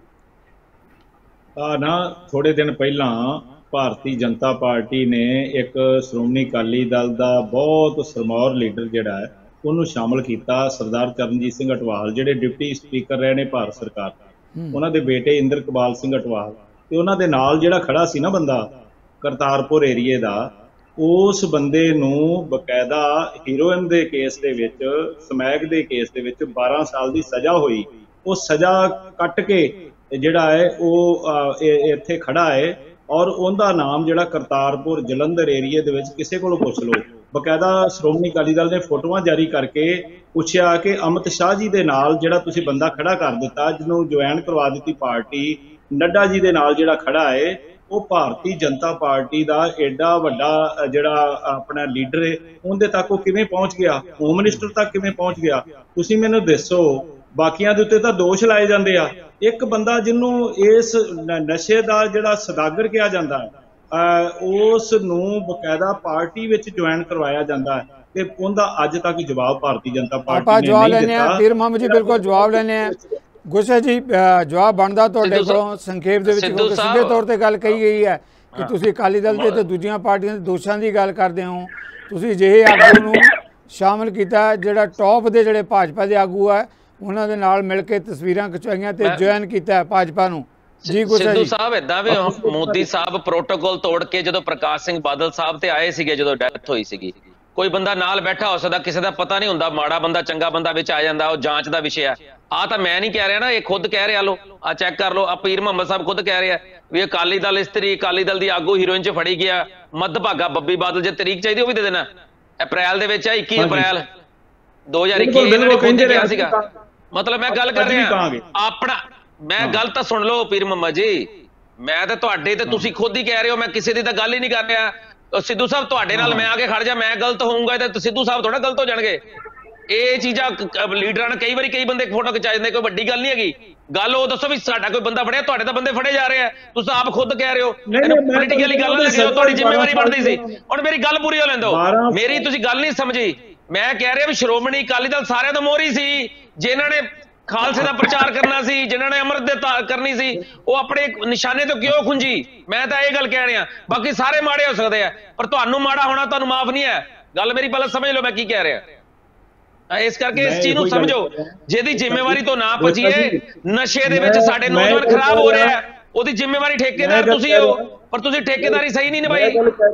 ਆ ਨਾ ਥੋੜੇ ਦਿਨ ਪਹਿਲਾਂ ਭਾਰਤੀ ਜਨਤਾ ਪਾਰਟੀ ਨੇ ਇੱਕ ਸ਼੍ਰੋਮਣੀ ਅਕਾਲੀ ਦਲ ਦਾ ਬਹੁਤ ਸਰਮੌਰ ਲੀਡਰ ਜਿਹੜਾ ਹੈ ਉਹਨੂੰ ਸ਼ਾਮਲ ਕੀਤਾ, ਸਰਦਾਰ ਚਰਨਜੀਤ ਸਿੰਘ ਅਟਵਾਲ, ਜਿਹੜੇ ਡਿਪਟੀ ਸਪੀਕਰ ਰਹੇ ਨੇ ਭਾਰਤ ਸਰਕਾਰ। ਉਹਨਾਂ ਦੇ ਬੇਟੇ ਇੰਦਰਕਪਾਲ ਸਿੰਘ ਅਟਵਾਲ ਤੇ ਉਹਨਾਂ ਦੇ ਨਾਲ ਜਿਹੜਾ ਖੜਾ ਸੀ ਨਾ ਬੰਦਾ ਕਰਤਾਰਪੁਰ ਏਰੀਏ ਦਾ, ਉਸ ਬੰਦੇ ਨੂੰ ਬਕਾਇਦਾ ਹੀਰੋਇਨ ਦੇ ਕੇਸ ਦੇ ਵਿੱਚ, ਸਮੈਕ ਦੇ ਕੇਸ ਦੇ ਵਿੱਚ ਬਾਰਾਂ ਸਾਲ ਦੀ ਸਜ਼ਾ ਹੋਈ। ਉਹ ਸਜ਼ਾ ਕੱਟ ਕੇ ਜਿਹੜਾ ਹੈ ਉਹ ਇੱਥੇ ਖੜਾ ਹੈ ਔਰ ਉਹਦਾ ਨਾਮ ਜਿਹੜਾ ਕਰਤਾਰਪੁਰ ਜਲੰਧਰ ਏਰੀਏ ਦੇ ਵਿੱਚ ਕਿਸੇ ਕੋਲੋਂ ਪੁੱਛ ਲਓ, ਬਕਾਇਦਾ ਸ਼੍ਰੋਮਣੀ ਅਕਾਲੀ ਦਲ ਨੇ ਫੋਟੋਆਂ ਜਾਰੀ ਕਰਕੇ ਪੁੱਛਿਆ ਕਿ ਅਮਿਤ ਸ਼ਾਹ ਜੀ ਦੇ ਨਾਲ ਜਿਹੜਾ ਤੁਸੀਂ ਬੰਦਾ ਖੜਾ ਕਰ ਦਿੱਤਾ, ਜਿਹਨੂੰ ਜੁਆਇਨ ਕਰਵਾ ਦਿੱਤੀ ਪਾਰਟੀ, ਨੱਡਾ ਜੀ ਦੇ ਨਾਲ ਜਿਹੜਾ ਖੜਾ ਹੈ, ਉਹ ਭਾਰਤੀ ਜਨਤਾ ਪਾਰਟੀ ਦਾ ਐਡਾ ਵੱਡਾ ਜਿਹੜਾ ਆਪਣਾ ਲੀਡਰ ਹੈ, ਉਹਦੇ ਤੱਕ ਉਹ ਕਿਵੇਂ ਪਹੁੰਚ ਗਿਆ, ਹੋਮ ਮਿਨਿਸਟਰ ਤੱਕ ਕਿਵੇਂ ਪਹੁੰਚ ਗਿਆ? ਤੁਸੀਂ ਮੈਨੂੰ ਦੱਸੋ। ਬਾਕੀਆਂ ਦੇ ਉੱਤੇ ਤਾਂ ਦੋਸ਼ ਲਾਏ ਜਾਂਦੇ ਆ, ਇੱਕ ਬੰਦਾ ਜਿਹਨੂੰ ਇਸ ਨਸ਼ੇ ਦਾ ਜਿਹੜਾ ਸਦਾਗਰ ਕਿਹਾ ਜਾਂਦਾ ਹੈ, ਉਸ ਨੂੰ ਬਕਾਇਦਾ ਪਾਰਟੀ ਵਿੱਚ ਜੁਆਇਨ ਕਰਵਾਇਆ ਜਾਂਦਾ ਹੈ ਤੇ ਉਹਦਾ ਅੱਜ ਤੱਕ ਜਵਾਬ ਭਾਰਤੀ ਜਨਤਾ ਪਾਰਟੀ ਨੇ ਨਹੀਂ ਦਿੱਤਾ। ਪੀਰ ਮੁਹੰਮਦ ਜੀ ਬਿਲਕੁਲ ਜਵਾਬ ਲੈਣੇ ਆ। ਗੁੱਸਾ ਜੀ ਜਵਾਬ ਬਣਦਾ ਤੁਹਾਡੇ ਕੋਲੋਂ ਸੰਖੇਪ ਦੇ ਵਿੱਚ, ਸਿੱਧੇ ਤੌਰ ਤੇ ਗੱਲ ਕਹੀ ਗਈ ਹੈ ਕਿ ਤੁਸੀਂ ਅਕਾਲੀ ਦਲ ਦੇ ਤੇ ਦੂਜੀਆਂ ਪਾਰਟੀਆਂ ਦੇ ਦੋਸ਼ਾਂ ਦੀ ਗੱਲ ਕਰਦੇ ਹੋ। ਤੁਸੀਂ ਜਿਹੇ ਆਗੂ ਨੂੰ ਸ਼ਾਮਲ ਕੀਤਾ ਜਿਹੜਾ ਟੌਪ ਦੇ ਜਿਹੜੇ ਭਾਜਪਾ ਦੇ ਆਗੂ ਹੈ ਉਹਨਾਂ ਦੇ ਨਾਲ ਮਿਲ ਕੇ ਤਸਵੀਰਾਂ ਖਿਚਵਾਈਆਂ ਤੇ ਜੁਆਇਨ ਕੀਤਾ ਭਾਜਪਾ ਨੂੰ। ਜੀ ਗੁੱਸਾ ਸਿੱਧੂ ਜੀ ਸਾਹਿਬ ਏਦਾਂ ਵੀ ਮੋਦੀ ਸਾਹਿਬ ਪ੍ਰੋਟੋਕਾਲ ਤੋੜ ਕੇ ਜਦੋਂ ਪ੍ਰਕਾਸ਼ ਸਿੰਘ ਬਾਦਲ ਸਾਹਿਬ ਤੇ ਆਏ ਸੀਗੇ, ਜਦੋਂ ਡੈਥ ਹੋਈ ਸੀਗੀ, ਕੋਈ ਬੰਦਾ ਨਾਲ ਬੈਠਾ ਹੋ ਸਕਦਾ, ਕਿਸੇ ਦਾ ਪਤਾ ਨਹੀਂ ਹੁੰਦਾ, ਮਾੜਾ ਬੰਦਾ ਚੰਗਾ ਬੰਦਾ ਵਿੱਚ ਆ ਜਾਂਦਾ, ਉਹ ਜਾਂਚ ਦਾ ਵਿਸ਼ਾ ਹੈ। ਆ ਤਾਂ ਮੈਂ ਨਹੀਂ ਕਹਿ ਰਿਹਾ ਨਾ, ਇਹ ਖੁਦ ਕਹਿ ਰਿਹਾ, ਲੋ ਆ ਚੈੱਕ ਕਰ ਲੋ, ਆ ਪੀਰ ਮੁਹੰਮਦ ਸਾਹਿਬ ਖੁਦ ਕਹਿ ਰਿਹਾ ਵੀ ਅਕਾਲੀ ਦਲ ਇਸਤਰੀ ਅਕਾਲੀ ਦਲ ਦੀ ਆਗੂ ਹੀਰੋਇਨ ਚ ਫੜੀ ਗਿਆ, ਮੱਧ ਭਾਗਾ ਬੱਬੀ ਬਾਦਲ, ਜੇ ਤਰੀਕ ਚਾਹੀਦੀ ਉਹ ਵੀ ਦੇ ਦੇਣਾ। ਅਪ੍ਰੈਲ ਦੇ ਵਿੱਚ ਆ, ਇੱਕੀ ਅਪ੍ਰੈਲ ਦੋ ਹਜ਼ਾਰ ਇੱਕੀ ਇਹਨਾਂ ਨੇ ਖੁਦ ਕਿਹਾ ਸੀਗਾ। ਮਤਲਬ ਮੈਂ ਗੱਲ ਕਰ ਰਿਹਾ ਆਪਣਾ, ਮੈਂ ਗੱਲ ਤਾਂ ਸੁਣ ਲਓ ਪੀਰ ਮੁਹੰਮਦ ਜੀ, ਮੈਂ ਤਾਂ ਤੁਹਾਡੇ ਤੇ ਤੁਸੀਂ ਖੁਦ ਹੀ ਕਹਿ ਰਹੇ ਹੋ, ਮੈਂ ਕਿਸੇ ਦੀ ਤਾਂ ਗੱਲ ਹੀ ਨਹੀਂ ਕਰ ਰਿਹਾ। ਸਿੱਧੂ ਸਾਹਿਬ ਤੁਹਾਡੇ ਨਾਲ ਮੈਂ ਆ ਕੇ ਖੜ ਜਾ, ਮੈਂ ਗਲਤ ਹੋਊਂਗਾ ਤੇ ਸਿੱਧੂ ਸਾਹਿਬ ਥੋੜਾ ਗਲਤ ਹੋ ਜਾਣਗੇ। ਇਹ ਚੀਜ਼ਾਂ ਲੀਡਰਾਂ ਨੇ ਕਈ ਵਾਰੀ ਕਈ ਬੰਦੇ ਫੋਟੋ ਖਿਚਾ ਜਾਂਦੇ, ਕੋਈ ਵੱਡੀ ਗੱਲ ਨਹੀਂ ਹੈਗੀ। ਗੱਲ ਉਹ ਦੱਸੋ ਵੀ ਸਾਡਾ ਕੋਈ ਬੰਦਾ ਫੜਿਆ, ਤੁਹਾਡੇ ਤਾਂ ਬੰਦੇ ਫੜੇ ਜਾ ਰਹੇ ਆ, ਤੁਸੀਂ ਆਪ ਖੁਦ ਕਹਿ ਰਹੇ ਹੋ। ਇਹਨੂੰ ਪੋਲੀਟੀਕਲੀ ਗੱਲ ਲੱਗੇ ਹੋ, ਤੁਹਾਡੀ ਜ਼ਿੰਮੇਵਾਰੀ ਬਣਦੀ ਸੀ। ਹੁਣ ਮੇਰੀ ਗੱਲ ਪੂਰੀ ਹੋ ਲੈਣ ਦਿਓ, ਮੇਰੀ ਤੁਸੀਂ ਗੱਲ ਨਹੀਂ ਸਮਝੀ। ਮੈਂ ਕਹਿ ਰਿਹਾ ਵੀ ਸ਼੍ਰੋਮਣੀ ਅਕਾਲੀ ਦਲ ਸਾਰਿਆਂ ਤੋਂ ਮੋਹਰੀ ਸੀ, ਜਿਨ੍ਹਾਂ ਨੇ ਖਾਲਸੇ ਦਾ ਪ੍ਰਚਾਰ ਕਰਨਾ ਸੀ, ਜਿਨ੍ਹਾਂ ਨੇ ਅੰਮ੍ਰਿਤ ਦੇ ਕਰਨੀ ਸੀ, ਉਹ ਆਪਣੇ ਨਿਸ਼ਾਨੇ ਤੋਂ ਕਿਉਂ ਖੁੰਜੀ? ਮੈਂ ਤਾਂ ਇਹ ਗੱਲ ਕਹਿ ਰਿਹਾ। ਬਾਕੀ ਸਾਰੇ ਮਾੜੇ ਹੋ ਸਕਦੇ ਆ, ਪਰ ਤੁਹਾਨੂੰ ਮਾੜਾ ਹੋਣਾ ਤੁਹਾਨੂੰ ਮਾਫ ਨਹੀਂ ਹੈ। ਗੱਲ ਮੇਰੀ ਪਹਿਲਾਂ ਸਮਝ ਲਓ ਮੈਂ ਕੀ ਕਹਿ ਰਿਹਾ। ਇਸ ਕਰਕੇ ਇਸ ਚੀਜ਼ ਨੂੰ ਸਮਝੋ, ਜਿਹਦੀ ਜ਼ਿੰਮੇਵਾਰੀ ਤੋਂ ਨਾ ਬਚੀਏ। ਨਸ਼ੇ ਦੇ ਵਿੱਚ ਸਾਡੇ ਨੌਜਵਾਨ ਖਰਾਬ ਹੋ ਰਿਹਾ, ਉਹਦੀ ਜ਼ਿੰਮੇਵਾਰੀ ਠੇਕੇਦਾਰ ਤੁਸੀਂ ਹੋ, ਪਰ ਤੁਸੀਂ ਠੇਕੇਦਾਰੀ ਸਹੀ ਨਹੀਂ ਨਿਭਾਈ।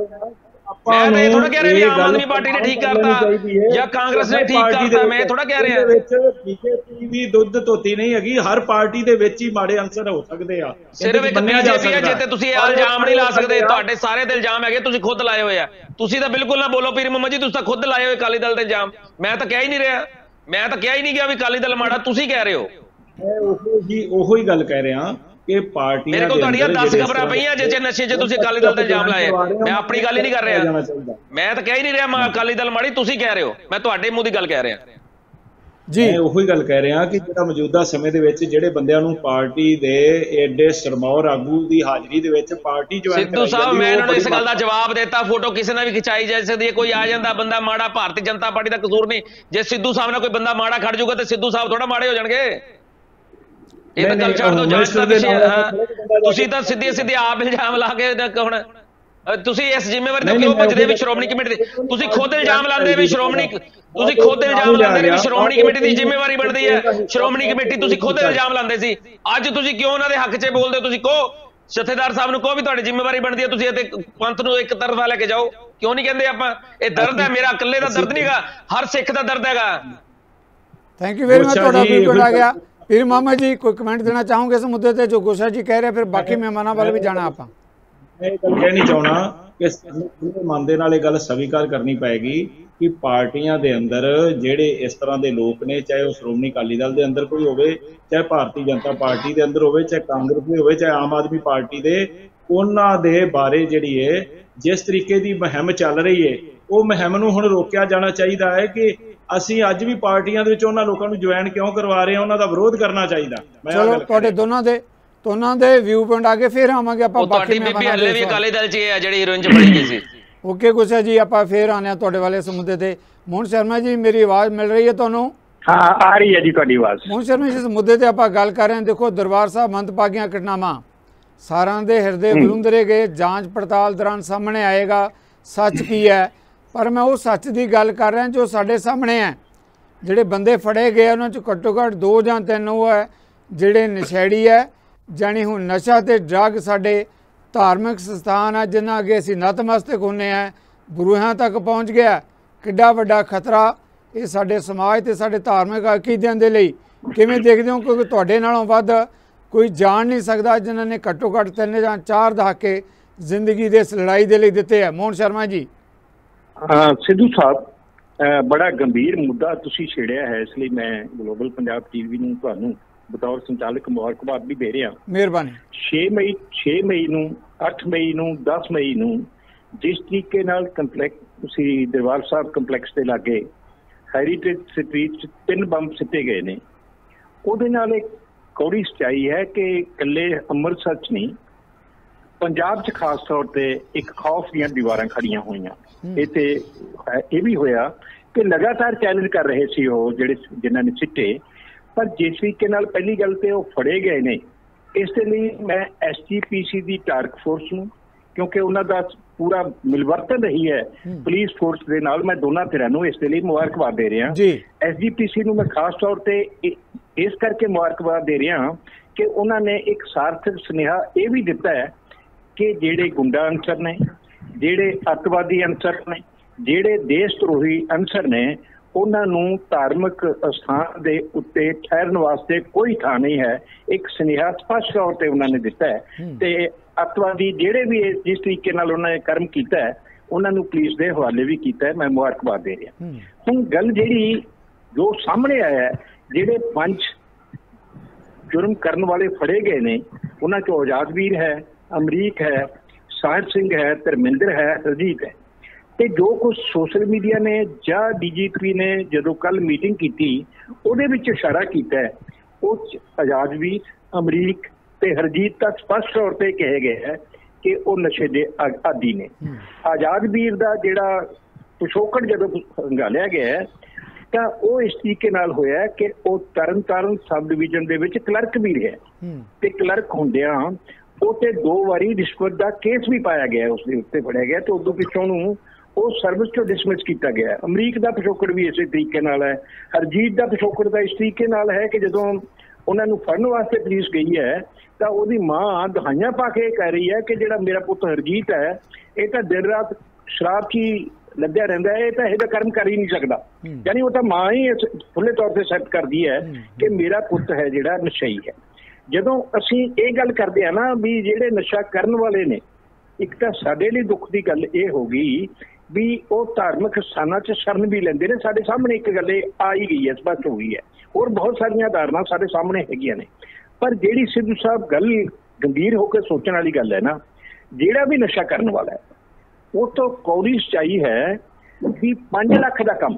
ਮੈਂ ਤਾਂ ਇਹ ਥੋੜਾ ਕਹਿ ਰਿਹਾ ਵੀ ਆਮ ਆਦਮੀ ਪਾਰਟੀ ਨੇ ਠੀਕ ਕਰਤਾ ਜਾਂ ਕਾਂਗਰਸ ਨੇ ਠੀਕ ਕਰਤਾ, ਮੈਂ ਥੋੜਾ ਕਹਿ ਰਿਹਾ। ਬੀਜੇਪੀ ਵੀ ਦੁੱਧ ਧੋਤੀ ਨਹੀਂ ਹੈਗੀ, ਹਰ ਪਾਰਟੀ ਦੇ ਵਿੱਚ ਹੀ ਮਾੜੇ ਅਨਸਰ ਹੋ ਸਕਦੇ ਆ। ਸਿਰਫ ਇੱਕ ਬੀਜੇਪੀ ਹੈ ਜਿੱਤੇ ਤੁਸੀਂ ਇਹ ਇਲਜ਼ਾਮ ਨਹੀਂ ਲਾ ਸਕਦੇ, ਤੁਹਾਡੇ ਸਾਰੇ ਤੇ ਇਲਜ਼ਾਮ ਹੈਗੇ, ਤੁਸੀਂ ਖੁਦ ਲਾਏ ਹੋਏ ਆ। ਤੁਸੀਂ ਤਾਂ ਬਿਲਕੁਲ ਨਾ ਬੋਲੋ ਪੀਰ ਮੁਹੰਮਦ ਜੀ, ਤੁਸੀਂ ਤਾਂ ਖੁਦ ਲਾਏ ਹੋਏ ਅਕਾਲੀ ਦਲ ਦੇ ਇਲਜ਼ਾਮ। ਮੈਂ ਤਾਂ ਕਹਿ ਹੀ ਨਹੀਂ ਰਿਹਾ, ਮੈਂ ਤਾਂ ਕਿਹਾ ਹੀ ਨਹੀਂ ਗਿਆ ਵੀ ਅਕਾਲੀ ਦਲ ਮਾੜਾ, ਤੁਸੀਂ ਕਹਿ ਰਹੇ ਹੋ। ਮੈਂ ਉਹੋ ਹੀ ਉਹੋ ਹੀ ਗੱਲ ਕਹਿ ਰਿਹਾ ਕਿ ਪਾਰਟੀਆਂ ਮੇਰੇ ਕੋਲ ਤੁਹਾਡੀਆਂ ਦਸ ਖਬਰਾਂ ਪਈਆਂ ਜੇ ਨਸ਼ੇ 'ਚ ਤੁਸੀਂ ਅਕਾਲੀ ਦਲ ਤੇ ਇਲਜ਼ਾਮ ਲਾਏ। ਮੈਂ ਆਪਣੀ ਗੱਲ ਹੀ ਨਹੀਂ ਕਰ ਰਿਹਾ, ਮੈਂ ਤਾਂ ਕਹਿ ਹੀ ਨਹੀਂ ਰਿਹਾ ਮੈਂ ਅਕਾਲੀ ਦਲ ਮਾੜੀ, ਤੁਸੀਂ ਕਹਿ ਰਹੇ ਹੋ। ਮੈਂ ਤੁਹਾਡੇ ਮੂੰਹ ਦੀ ਗੱਲ ਕਹਿ ਰਿਹਾ ਜੀ। ਮੈਂ ਉਹੀ ਗੱਲ ਕਹਿ ਰਿਹਾ ਕਿ ਜਿਹੜਾ ਮੌਜੂਦਾ ਸਮੇਂ ਦੇ ਵਿੱਚ ਜਿਹੜੇ ਬੰਦਿਆਂ ਨੂੰ ਪਾਰਟੀ ਦੇ ਏਡੇ ਸਰਮੌਰ ਆਗੂ ਦੀ ਹਾਜ਼ਰੀ ਦੇ ਵਿੱਚ ਪਾਰਟੀ ਜੁਆਇਨ ਸਿੱਧੂ ਸਾਹਿਬ, ਮੈਂ ਇਹਨਾਂ ਨੂੰ ਇਸ ਗੱਲ ਦਾ ਜਵਾਬ ਦਿੱਤਾ, ਫੋਟੋ ਕਿਸੇ ਨਾਲ ਵੀ ਖਿਚਾਈ ਜਾ ਸਕਦੀ ਹੈ, ਕੋਈ ਆ ਜਾਂਦਾ ਬੰਦਾ ਮਾੜਾ, ਭਾਰਤੀ ਜਨਤਾ ਪਾਰਟੀ ਦਾ ਕਸੂਰ ਨਹੀਂ। ਜੇ ਸਿੱਧੂ ਸਾਹਿਬ ਨਾਲ ਕੋਈ ਬੰਦਾ ਮਾੜਾ ਖੜ ਜਾਊਗਾ ਤੇ ਸਿੱਧੂ ਸਾਹਿਬ ਥੋੜਾ ਮਾੜੇ ਹੋ ਜਾਣਗੇ। ਇਹ ਤਾਂ ਗੱਲ ਛੱਡ ਦਿਓ, ਜਾਂਚ ਦਾ ਵਿਸ਼ਾ। ਤੁਸੀਂ ਤਾਂ ਸਿੱਧੇ ਸਿੱਧੇ ਆਪ ਇਲਜ਼ਾਮ ਲਾ ਕੇ ਹੁਣ ਤੁਸੀਂ ਇਸ ਜ਼ਿੰਮੇਵਾਰੀ ਤੋਂ ਕਿਉਂ ਭੱਜਦੇ ਵੀ ਸ਼੍ਰੋਮਣੀ ਕਮੇਟੀ ਦੇ? ਤੁਸੀਂ ਖੁਦ ਇਲਜ਼ਾਮ ਲਾਉਂਦੇ ਵੀ ਸ਼੍ਰੋਮਣੀ, ਤੁਸੀਂ ਖੁਦ ਇਲਜ਼ਾਮ ਲਾਉਂਦੇ ਵੀ ਸ਼੍ਰੋਮਣੀ ਕਮੇਟੀ ਦੀ ਜ਼ਿੰਮੇਵਾਰੀ ਬਣਦੀ ਹੈ। ਸ਼੍ਰੋਮਣੀ ਕਮੇਟੀ ਤੁਸੀਂ ਖੁਦ ਇਲਜ਼ਾਮ ਲਾਉਂਦੇ ਸੀ, ਅੱਜ ਤੁਸੀਂ ਕਿਉਂ ਉਹਨਾਂ ਦੇ ਹੱਕ 'ਚ ਬੋਲਦੇ ਹੋ? ਤੁਸੀਂ ਕਹੋ ਜਥੇਦਾਰ ਸਾਹਿਬ ਨੂੰ ਕਹੋ ਵੀ ਤੁਹਾਡੀ ਜ਼ਿੰਮੇਵਾਰੀ ਬਣਦੀ ਹੈ, ਤੁਸੀਂ ਇਹ ਪੰਥ ਨੂੰ ਇੱਕ ਤਰਫਾ ਲੈ ਕੇ ਜਾਓ। ਕਿਉਂ ਨਹੀਂ ਕਹਿੰਦੇ ਆਪਾਂ? ਇਹ ਦਰਦ ਹੈ, ਮੇਰਾ ਇਕੱਲੇ ਦਾ ਦਰਦ ਨਹੀਂ ਹੈਗਾ, ਹਰ ਸਿੱਖ ਦਾ ਦਰਦ ਹੈਗਾ। ਥੈਂਕ ਯੂ ਵੈਰੀ ਮਚ, ਤੁਹਾਡਾ ਬਿਲਕੁਲ ਆ ਗਿਆ। ਪੀਰ ਮੁਹੰਮਦ ਜੀ ਕੋਈ ਕਮੈਂਟ ਦੇਣਾ ਚਾਹੋਗੇ ਇਸ ਮੁੱਦੇ ਤੇ ਜੋ ਗੁੱਸਾ ਜੀ ਕਹਿ ਰਹੇ, ਫਿਰ ਬਾਕੀ ਮਹਿਮਾਨਾਂ ਵੱਲ ਵੀ ਜਾਣਾ ਆਪਾਂ। ਮੈਂ ਇਹ ਗੱਲ ਕਹਿਣੀ ਚਾਹੁੰਦਾ ਕਿ ਸਾਨੂੰ ਪੂਰੇ ਮਨ ਦੇ ਨਾਲ ਇਹ ਗੱਲ ਸਵੀਕਾਰ ਕਰਨੀ ਪਏਗੀ ਕਿ ਪਾਰਟੀਆਂ ਦੇ ਅੰਦਰ ਜਿਹੜੇ ਇਸ ਤਰ੍ਹਾਂ ਦੇ ਲੋਕ ਨੇ, ਚਾਹੇ ਉਹ ਸ਼੍ਰੋਮਣੀ ਅਕਾਲੀ ਦਲ ਦੇ ਅੰਦਰ ਕੋਈ ਹੋਵੇ, ਚਾਹੇ ਭਾਰਤੀ ਜਨਤਾ ਪਾਰਟੀ ਦੇ ਅੰਦਰ ਹੋਵੇ, ਚਾਹੇ ਕਾਂਗਰਸ ਦੇ ਹੋਵੇ, ਚਾਹੇ ਆਮ ਆਦਮੀ ਪਾਰਟੀ ਦੇ, ਉਹਨਾਂ ਦੇ ਬਾਰੇ ਜਿਹੜੀ ਹੈ ਜਿਸ ਤਰੀਕੇ ਦੀ ਮੁਹਿੰਮ ਚੱਲ ਰਹੀ ਹੈ, ਉਹ ਮੁਹਿੰਮ ਨੂੰ ਹੁਣ ਰੋਕਿਆ ਜਾਣਾ ਚਾਹੀਦਾ ਹੈ ਕਿ ਅਸੀਂ ਅੱਜ ਵੀ ਪਾਰਟੀਆਂ ਦੇ ਵਿੱਚ ਉਹਨਾਂ ਲੋਕਾਂ ਨੂੰ ਜੁਆਇਨ ਕਿਉਂ ਕਰਵਾ ਰਹੇ ਹਾਂ, ਉਹਨਾਂ ਦਾ ਵਿਰੋਧ ਕਰਨਾ ਚਾਹੀਦਾ। ਚਲੋ ਤੁਹਾਡੇ ਦੋਨਾਂ ਦੇ ਦੋਨਾਂ ਦੇ ਵਿਊ ਪੁਆਇੰਟ ਆ ਕੇ ਫਿਰ ਆਵਾਂਗੇ ਆਪਾਂ। ਬਾਕੀ ਬੀਬੀ ਹੱਲੇ ਵੀ ਅਕਾਲੀ ਦਲ 'ਚ ਹੈ ਜਿਹੜੀ ਹੀਰੋਇਨ 'ਚ ਫੜੀ ਗਈ ਸੀ। ਓਕੇ ਗੁੱਸਾ ਜੀ, ਆਪਾਂ ਫਿਰ ਆਉਂਦੇ ਹਾਂ ਤੁਹਾਡੇ ਵਾਲੇ ਇਸ ਮੁੱਦੇ ਤੇ। ਮੋਹਨ ਸ਼ਰਮਾ ਜੀ ਮੇਰੀ ਆਵਾਜ਼ ਮਿਲ ਰਹੀ ਹੈ ਤੁਹਾਨੂੰ? ਹਾਂ ਆ ਰਹੀ ਹੈ ਜੀ ਤੁਹਾਡੀ ਆਵਾਜ਼। ਮੋਹਨ ਸ਼ਰਮਾ ਜੀ, ਇਸ ਮੁੱਦੇ ਤੇ ਆਪਾਂ ਗੱਲ ਕਰ ਰਹੇ ਹਾਂ। ਦੇਖੋ ਦਰਬਾਰ ਸਾਹਿਬ ਮੰਦਭਾਗੀਆਂ ਘਟਨਾਵਾਂ ਸਾਰਿਆਂ ਦੇ ਹਿਰਦੇ ਬਲੁੰਦਰੇ ਗਏ, ਜਾਂਚ ਪੜਤਾਲ ਦੌਰਾਨ ਸਾਹਮਣੇ ਆਏਗਾ ਸੱਚ ਕੀ ਹੈ। ਪਰ ਮੈਂ ਉਹ ਸੱਚ ਦੀ ਗੱਲ ਕਰ ਰਿਹਾ ਜੋ ਸਾਡੇ ਸਾਹਮਣੇ ਹੈ। ਜਿਹੜੇ ਬੰਦੇ ਫੜੇ ਗਏ ਉਹਨਾਂ 'ਚ ਘੱਟੋ ਘੱਟ ਦੋ ਜਾਂ ਤਿੰਨ ਉਹ ਹੈ ਜਿਹੜੇ ਨਸ਼ੇੜੀ ਹੈ, ਜਾਣੀ ਹੁਣ ਨਸ਼ਾ ਤੇ ਡਰੱਗ ਸਾਡੇ ਧਾਰਮਿਕ ਸਥਾਨ ਆ ਜਿਨ੍ਹਾਂ ਅੱਗੇ ਅਸੀਂ ਨਤਮਸਤਕ ਹੁੰਦੇ ਹਾਂ, ਗੁਰੂਆਂ ਤੱਕ ਪਹੁੰਚ ਗਿਆ। ਕਿੱਡਾ ਵੱਡਾ ਖਤਰਾ ਇਹ ਸਾਡੇ ਸਮਾਜ ਤੇ ਸਾਡੇ ਧਾਰਮਿਕ ਅਕੀਦਿਆਂ ਦੇ ਲਈ ਕਿਵੇਂ ਦੇਖਦੇ ਹੋ? ਕਿਉਂਕਿ ਤੁਹਾਡੇ ਨਾਲੋਂ ਵੱਧ ਕੋਈ ਜਾਣ ਨਹੀਂ ਸਕਦਾ ਜਿਨ੍ਹਾਂ ਨੇ ਘੱਟੋ ਘੱਟ ਤਿੰਨ ਜਾਂ ਚਾਰ ਦਹਾਕੇ ਜ਼ਿੰਦਗੀ ਦੇ ਇਸ ਲੜਾਈ ਦੇ ਲਈ ਦਿੱਤੇ ਹੈ। ਮੋਹਨ ਸ਼ਰਮਾ ਜੀ। ਹਾਂ ਸਿੱਧੂ ਸਾਹਿਬ, ਬੜਾ ਗੰਭੀਰ ਮੁੱਦਾ ਤੁਸੀਂ ਛੇੜਿਆ ਹੈ, ਇਸ ਲਈ ਮੈਂ ਗਲੋਬਲ ਪੰਜਾਬ ਟੀਵੀ ਨੂੰ ਤੁਹਾਨੂੰ ਬਤੌਰ ਸੰਚਾਲਕ ਮੁਬਾਰਕਬਾਦ ਵੀ ਦੇ ਰਿਹਾ। ਮਿਹਰਬਾਨੀ। ਛੇ ਮਈ ਛੇ ਮਈ ਨੂੰ, ਅੱਠ ਮਈ ਨੂੰ, ਦਸ ਮਈ ਨੂੰ ਜਿਸ ਤਰੀਕੇ ਨਾਲ ਕੰਪਲੈਕਸ ਤੁਸੀਂ ਦਰਬਾਰ ਸਾਹਿਬ ਕੰਪਲੈਕਸ ਦੇ ਲਾਗੇ ਹੈਰੀਟੇਜ ਸਟਰੀਟ 'ਚ ਤਿੰਨ ਬੰਬ ਸਿੱਟੇ ਗਏ ਨੇ, ਉਹਦੇ ਨਾਲ ਇੱਕ ਕੌੜੀ ਸੱਚਾਈ ਹੈ ਕਿ ਇਕੱਲੇ ਅੰਮ੍ਰਿਤਸਰ 'ਚ ਨਹੀਂ, ਪੰਜਾਬ 'ਚ ਖਾਸ ਤੌਰ ਤੇ ਇੱਕ ਖੌਫ ਦੀਆਂ ਦੀਵਾਰਾਂ ਖੜੀਆਂ ਹੋਈਆਂ। ਇਹ ਤੇ ਇਹ ਵੀ ਹੋਇਆ ਕਿ ਲਗਾਤਾਰ ਚੈਲੰਜ ਕਰ ਰਹੇ ਸੀ ਉਹ ਜਿਹੜੇ ਜਿਨ੍ਹਾਂ ਨੇ ਸਿੱਟੇ, ਪਰ ਜਿਸ ਤਰੀਕੇ ਨਾਲ ਪਹਿਲੀ ਗੱਲ ਤੇ ਉਹ ਫੜੇ ਗਏ ਨੇ, ਇਸ ਦੇ ਲਈ ਮੈਂ ਐਸ ਜੀ ਪੀ ਸੀ ਦੀ ਟਾਸਕ ਫੋਰਸ ਨੂੰ, ਕਿਉਂਕਿ ਉਹਨਾਂ ਦਾ ਪੂਰਾ ਮਿਲਵਰਤਨ ਰਹੀ ਹੈ ਪੁਲਿਸ ਫੋਰਸ ਦੇ ਨਾਲ, ਮੈਂ ਦੋਨਾਂ ਧਿਰਾਂ ਨੂੰ ਇਸ ਦੇ ਲਈ ਮੁਬਾਰਕਬਾਦ ਦੇ ਰਿਹਾ। ਐਸ ਜੀ ਪੀ ਸੀ ਨੂੰ ਮੈਂ ਖਾਸ ਤੌਰ ਤੇ ਇਸ ਕਰਕੇ ਮੁਬਾਰਕਬਾਦ ਦੇ ਰਿਹਾ ਕਿ ਉਹਨਾਂ ਨੇ ਇੱਕ ਸਾਰਥਕ ਸੁਨੇਹਾ ਇਹ ਵੀ ਦਿੱਤਾ ਹੈ ਕਿ ਜਿਹੜੇ ਗੁੰਡਾ ਅਨਸਰ ਨੇ, ਜਿਹੜੇ ਅੱਤਵਾਦੀ ਅਨਸਰ ਨੇ, ਜਿਹੜੇ ਦੇਸ਼ ਧਰੋਹੀ ਅਨਸਰ ਨੇ, ਉਹਨਾਂ ਨੂੰ ਧਾਰਮਿਕ ਸਥਾਨ ਦੇ ਉੱਤੇ ਠਹਿਰਨ ਵਾਸਤੇ ਕੋਈ ਥਾਂ ਨਹੀਂ ਹੈ। ਇੱਕ ਸੁਨੇਹਾ ਸਪਸ਼ਟ ਤੌਰ ਤੇ ਉਹਨਾਂ ਨੇ ਦਿੱਤਾ ਹੈ ਤੇ ਅੱਤਵਾਦੀ ਜਿਹੜੇ ਵੀ ਜਿਸ ਤਰੀਕੇ ਨਾਲ ਉਹਨਾਂ ਨੇ ਕਰਮ ਕੀਤਾ ਹੈ ਉਹਨਾਂ ਨੂੰ ਪੁਲਿਸ ਦੇ ਹਵਾਲੇ ਵੀ ਕੀਤਾ ਹੈ। ਮੈਂ ਮੁਬਾਰਕਬਾਦ ਦੇ ਰਿਹਾ। ਹੁਣ ਗੱਲ ਜਿਹੜੀ ਜੋ ਸਾਹਮਣੇ ਆਇਆ, ਜਿਹੜੇ ਪੰਜ ਜੁਰਮ ਕਰਨ ਵਾਲੇ ਫੜੇ ਗਏ ਨੇ, ਉਹਨਾਂ 'ਚੋਂ ਆਜ਼ਾਦਵੀਰ ਹੈ, ਅਮਰੀਕ ਹੈ, ਸਾਹਿਬ ਸਿੰਘ ਹੈ, ਧਰਮਿੰਦਰ ਹੈ, ਹਰਜੀਤ ਹੈ, ਤੇ ਜੋ ਕੁਝ ਸੋਸ਼ਲ ਮੀਡੀਆ ਨੇ ਜਾਂ ਡੀ ਜੀ ਪੀ ਨੇ ਜਦੋਂ ਕੱਲ ਮੀਟਿੰਗ ਕੀਤੀ ਉਹਦੇ ਵਿੱਚ ਇਸ਼ਾਰਾ ਕੀਤਾ ਹੈ, ਉਹ ਆਜ਼ਾਦਵੀਰ, ਅਮਰੀਕ ਤੇ ਹਰਜੀਤ ਤੱਕ ਸਪਸ਼ਟ ਤੌਰ ਤੇ ਕਹੇ ਗਏ ਹੈ ਕਿ ਉਹ ਨਸ਼ੇ ਦੇ ਆਦੀ ਨੇ। ਆਜ਼ਾਦਵੀਰ ਦਾ ਜਿਹੜਾ ਪਿਛੋਕੜ ਜਦੋਂ ਹੰਗਾਲਿਆ ਗਿਆ ਤਾਂ ਉਹ ਇਸ ਤਰੀਕੇ ਨਾਲ ਹੋਇਆ ਕਿ ਉਹ ਤਰਨ ਤਾਰਨ ਸਬ ਡਿਵੀਜ਼ਨ ਦੇ ਵਿੱਚ ਕਲਰਕ ਵੀ ਰਿਹਾ ਤੇ ਕਲਰਕ ਹੁੰਦਿਆਂ ਉਹ ਤੇ ਦੋ ਵਾਰੀ ਰਿਸ਼ਵਤ ਦਾ ਕੇਸ ਵੀ ਪਾਇਆ ਗਿਆ, ਉਸਦੇ ਉੱਤੇ ਫੜਿਆ ਗਿਆ ਤੇ ਉਦੋਂ ਪਿੱਛੋਂ ਨੂੰ ਉਹ ਸਰਵਿਸ ਤੋਂ ਡਿਸਮਿਸ ਕੀਤਾ ਗਿਆ। ਅਮਰੀਕ ਦਾ ਪਿਛੋਕੜ ਵੀ ਇਸੇ ਤਰੀਕੇ ਨਾਲ ਹੈ। ਹਰਜੀਤ ਦਾ ਪਿਛੋਕੜ ਦਾ ਇਸ ਤਰੀਕੇ ਨਾਲ ਹੈ ਕਿ ਜਦੋਂ ਉਹਨਾਂ ਨੂੰ ਫੜਨ ਵਾਸਤੇ ਪੁਲਿਸ ਗਈ ਹੈ ਤਾਂ ਉਹਦੀ ਮਾਂ ਦਹਾਈਆਂ ਪਾ ਕੇ ਕਹਿ ਰਹੀ ਹੈ ਕਿ ਜਿਹੜਾ ਮੇਰਾ ਪੁੱਤ ਹਰਜੀਤ ਹੈ ਇਹ ਤਾਂ ਦਿਨ ਰਾਤ ਸ਼ਰਾਬ 'ਚ ਹੀ ਲੱਗਿਆ ਰਹਿੰਦਾ ਹੈ, ਇਹ ਤਾਂ ਇਹਦਾ ਕਰਮ ਕਰ ਹੀ ਨਹੀਂ ਸਕਦਾ। ਯਾਨੀ ਉਹ ਤਾਂ ਮਾਂ ਹੀ ਖੁੱਲ੍ਹੇ ਤੌਰ ਤੇ ਐਕਸੈਪਟ ਕਰਦੀ ਹੈ ਕਿ ਮੇਰਾ ਪੁੱਤ ਹੈ ਜਿਹੜਾ ਨਸ਼ਈ ਹੈ। ਜਦੋਂ ਅਸੀਂ ਇਹ ਗੱਲ ਕਰਦੇ ਹਾਂ ਨਾ ਵੀ ਜਿਹੜੇ ਨਸ਼ਾ ਕਰਨ ਵਾਲੇ ਨੇ, ਇੱਕ ਤਾਂ ਸਾਡੇ ਲਈ ਦੁੱਖ ਦੀ ਗੱਲ ਇਹ ਹੋ ਗਈ ਵੀ ਉਹ ਧਾਰਮਿਕ ਸਥਾਨਾਂ 'ਚ ਸ਼ਰਨ ਵੀ ਲੈਂਦੇ ਨੇ। ਸਾਡੇ ਸਾਹਮਣੇ ਇੱਕ ਗੱਲ ਆ ਹੀ ਗਈ ਹੈ, ਸਪਸ਼ਟ ਹੋ ਗਈ ਹੈ। ਹੋਰ ਬਹੁਤ ਸਾਰੀਆਂ ਧਾਰਨਾ ਸਾਡੇ ਸਾਹਮਣੇ ਹੈਗੀਆਂ ਨੇ, ਪਰ ਜਿਹੜੀ ਸਿੱਧੂ ਸਾਹਿਬ ਗੱਲ ਗੰਭੀਰ ਹੋ ਕੇ ਸੋਚਣ ਵਾਲੀ ਗੱਲ ਹੈ ਨਾ, ਜਿਹੜਾ ਵੀ ਨਸ਼ਾ ਕਰਨ ਵਾਲਾ ਹੈ ਉਹ ਤੋਂ ਕੌੜੀ ਸੱਚਾਈ ਹੈ ਵੀ ਪੰਜ ਲੱਖ ਦਾ ਕੰਮ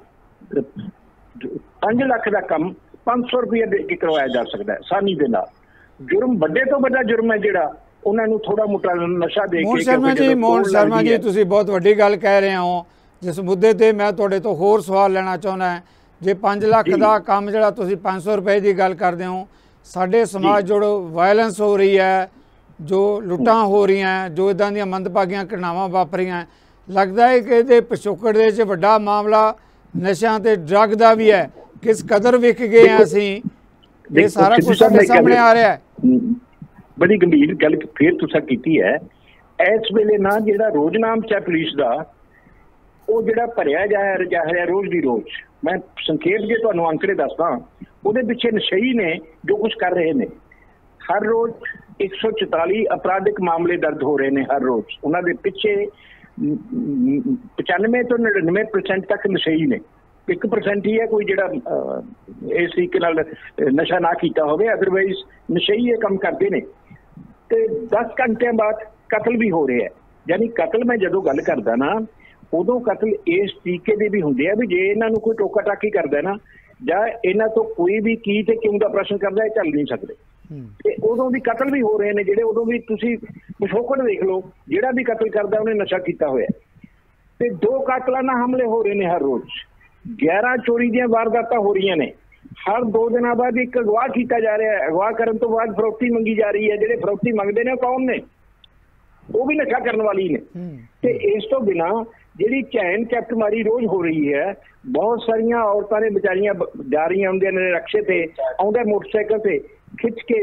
ਪੰਜ ਲੱਖ ਦਾ ਕੰਮ ਪੰਜ ਸੌ ਰੁਪਏ ਦੇ ਕੇ ਕਰਵਾਇਆ ਜਾ ਸਕਦਾ ਹੈ ਆਸਾਨੀ ਦੇ ਨਾਲ। ਜੁਰਮ ਵੱਡੇ ਤੋਂ ਵੱਡਾ ਜੁਰਮ ਹੈ ਜਿਹੜਾ ਉਹਨਾਂ ਨੂੰ ਥੋੜਾ ਮੋਟਾ ਨਸ਼ਾ ਦੇ ਕੇ। ਮੋਹਨ ਸ਼ਰਮਾ ਜੀ, ਮੋਹਨ ਸ਼ਰਮਾ ਜੀ ਤੁਸੀਂ ਬਹੁਤ ਵੱਡੀ ਗੱਲ ਕਹਿ ਰਹੇ ਹੋ ਜਿਸ ਮੁੱਦੇ ਤੇ ਮੈਂ ਤੁਹਾਡੇ ਤੋਂ ਹੋਰ ਸਵਾਲ ਲੈਣਾ ਚਾਹੁੰਦਾ। ਜੇ ਪੰਜ ਲੱਖ ਦਾ ਕੰਮ ਜਿਹੜਾ ਤੁਸੀਂ ਪੰਜ ਸੌ ਰੁਪਏ ਦੀ ਗੱਲ ਕਰਦੇ ਹੋ, ਸਾਡੇ ਸਮਾਜ ਜੋ ਵਾਇਲੈਂਸ ਹੋ ਰਹੀ ਹੈ, ਜੋ ਲੁੱਟਾਂ ਹੋ ਰਹੀਆਂ, ਜੋ ਇੱਦਾਂ ਦੀਆਂ ਮੰਦਭਾਗੀਆਂ ਘਟਨਾਵਾਂ ਵਾਪਰੀਆਂ, ਲੱਗਦਾ ਹੈ ਕਿ ਇਹਦੇ ਪਿਛੋਕੜ ਦੇ 'ਚ ਵੱਡਾ ਮਾਮਲਾ ਨਸ਼ਿਆਂ ਤੇ ਡਰੱਗ ਦਾ ਵੀ ਹੈ। ਕਿਸ ਕਦਰ ਵਿਕ ਗਏ ਹਾਂ ਅਸੀਂ, ਇਹ ਸਾਰਾ ਕੁਝ ਸਾਡੇ ਸਾਹਮਣੇ ਆ ਰਿਹਾ ਹੈ। ਬੜੀ ਗੰਭੀਰ ਗੱਲ ਫਿਰ ਤੁਸੀਂ ਕੀਤੀ ਹੈ। ਇਸ ਵੇਲੇ ਨਾ ਜਿਹੜਾ ਰੋਜ਼ਨਾਮ ਚ ਪੁਲਿਸ ਦਾ ਉਹ ਜਿਹੜਾ ਭਰਿਆ ਜਾ ਰਿਹਾ ਰੋਜ਼ ਦੀ ਰੋਜ਼, ਮੈਂ ਸੰਖੇਪ ਜੇ ਤੁਹਾਨੂੰ ਅੰਕੜੇ ਦੱਸਦਾ, ਉਹਦੇ ਪਿੱਛੇ ਨਸ਼ਈ ਨੇ ਜੋ ਕੁਝ ਕਰ ਰਹੇ ਨੇ। ਹਰ ਰੋਜ਼ ਇੱਕ ਸੌ ਚੁਤਾਲੀ ਅਪਰਾਧਿਕ ਮਾਮਲੇ ਦਰਜ ਹੋ ਰਹੇ ਨੇ ਹਰ ਰੋਜ਼। ਉਹਨਾਂ ਦੇ ਪਿੱਛੇ ਪਚਾਨਵੇਂ ਤੋਂ ਨੜਿਨਵੇਂ ਪ੍ਰਸੈਂਟ ਤੱਕ ਨਸ਼ਈ ਨੇ। ਇੱਕ ਪਰਸੈਂਟ ਹੀ ਹੈ ਕੋਈ ਜਿਹੜਾ ਇਸ ਤਰੀਕੇ ਨਾਲ ਨਸ਼ਾ ਨਾ ਕੀਤਾ ਹੋਵੇ, ਅਦਰਵਾਈਜ਼ ਨਸ਼ਈ ਇਹ ਕੰਮ ਕਰਦੇ ਨੇ। ਤੇ ਦਸ ਘੰਟਿਆਂ ਬਾਅਦ ਕਤਲ ਵੀ ਹੋ ਰਿਹਾ। ਯਾਨੀ ਕਤਲ ਮੈਂ ਜਦੋਂ ਗੱਲ ਕਰਦਾ ਨਾ, ਉਦੋਂ ਕਤਲ ਇਸ ਤਰੀਕੇ ਦੇ ਵੀ ਹੁੰਦੇ ਆ ਵੀ ਜੇ ਇਹਨਾਂ ਨੂੰ ਕੋਈ ਟੋਕਾ ਟਾਕੀ ਕਰਦਾ ਨਾ, ਜਾਂ ਇਹਨਾਂ ਤੋਂ ਕੋਈ ਵੀ ਕੀ ਤੇ ਕਿਉਂ ਦਾ ਪ੍ਰਸ਼ਨ ਕਰਦਾ, ਇਹ ਚੱਲ ਨਹੀਂ ਸਕਦੇ। ਤੇ ਉਦੋਂ ਵੀ ਕਤਲ ਵੀ ਹੋ ਰਹੇ ਨੇ ਜਿਹੜੇ, ਉਦੋਂ ਵੀ ਤੁਸੀਂ ਪਿਛੋਕੜ ਦੇਖ ਲਓ, ਜਿਹੜਾ ਵੀ ਕਤਲ ਕਰਦਾ ਉਹਨੇ ਨਸ਼ਾ ਕੀਤਾ ਹੋਇਆ। ਤੇ ਦੋ ਕਾਤਲਾਨਾ ਹਮਲੇ ਹੋ ਰਹੇ ਨੇ ਹਰ ਰੋਜ਼, ਗਿਆਰਾਂ ਚੋਰੀ ਦੀਆਂ ਵਾਰਦਾਤਾਂ ਹੋ ਰਹੀਆਂ ਨੇ। ਹਰ ਦੋ ਦਿਨਾਂ ਬਾਅਦ ਇੱਕ ਅਗਵਾ ਕੀਤਾ ਜਾ ਰਿਹਾ ਹੈ। ਅਗਵਾ ਕਰਨ ਤੋਂ ਬਾਅਦ ਫਰੋਖਤੀ ਮੰਗੀ ਜਾ ਰਹੀ ਹੈ। ਜਿਹੜੇ ਫਰੋਖਤੀ ਮੰਗਦੇ ਨੇ ਉਹ ਕੌਣ ਨੇ? ਉਹ ਵੀ ਨਸ਼ਾ ਕਰਨ ਵਾਲੀ ਨੇ। ਤੇ ਇਸ ਤੋਂ ਬਿਨਾਂ ਜਿਹੜੀ ਚੈਨ ਚੱਕਮਾਰੀ ਰੋਜ਼ ਹੋ ਰਹੀ ਹੈ, ਬਹੁਤ ਸਾਰੀਆਂ ਔਰਤਾਂ ਨੇ ਵਿਚਾਰੀਆਂ ਜਾ ਰਹੀਆਂ ਹੁੰਦੀਆਂ ਨੇ ਰਕਸ਼ੇ ਤੇ, ਆਉਂਦੇ ਮੋਟਰਸਾਈਕਲ ਤੇ, खिच के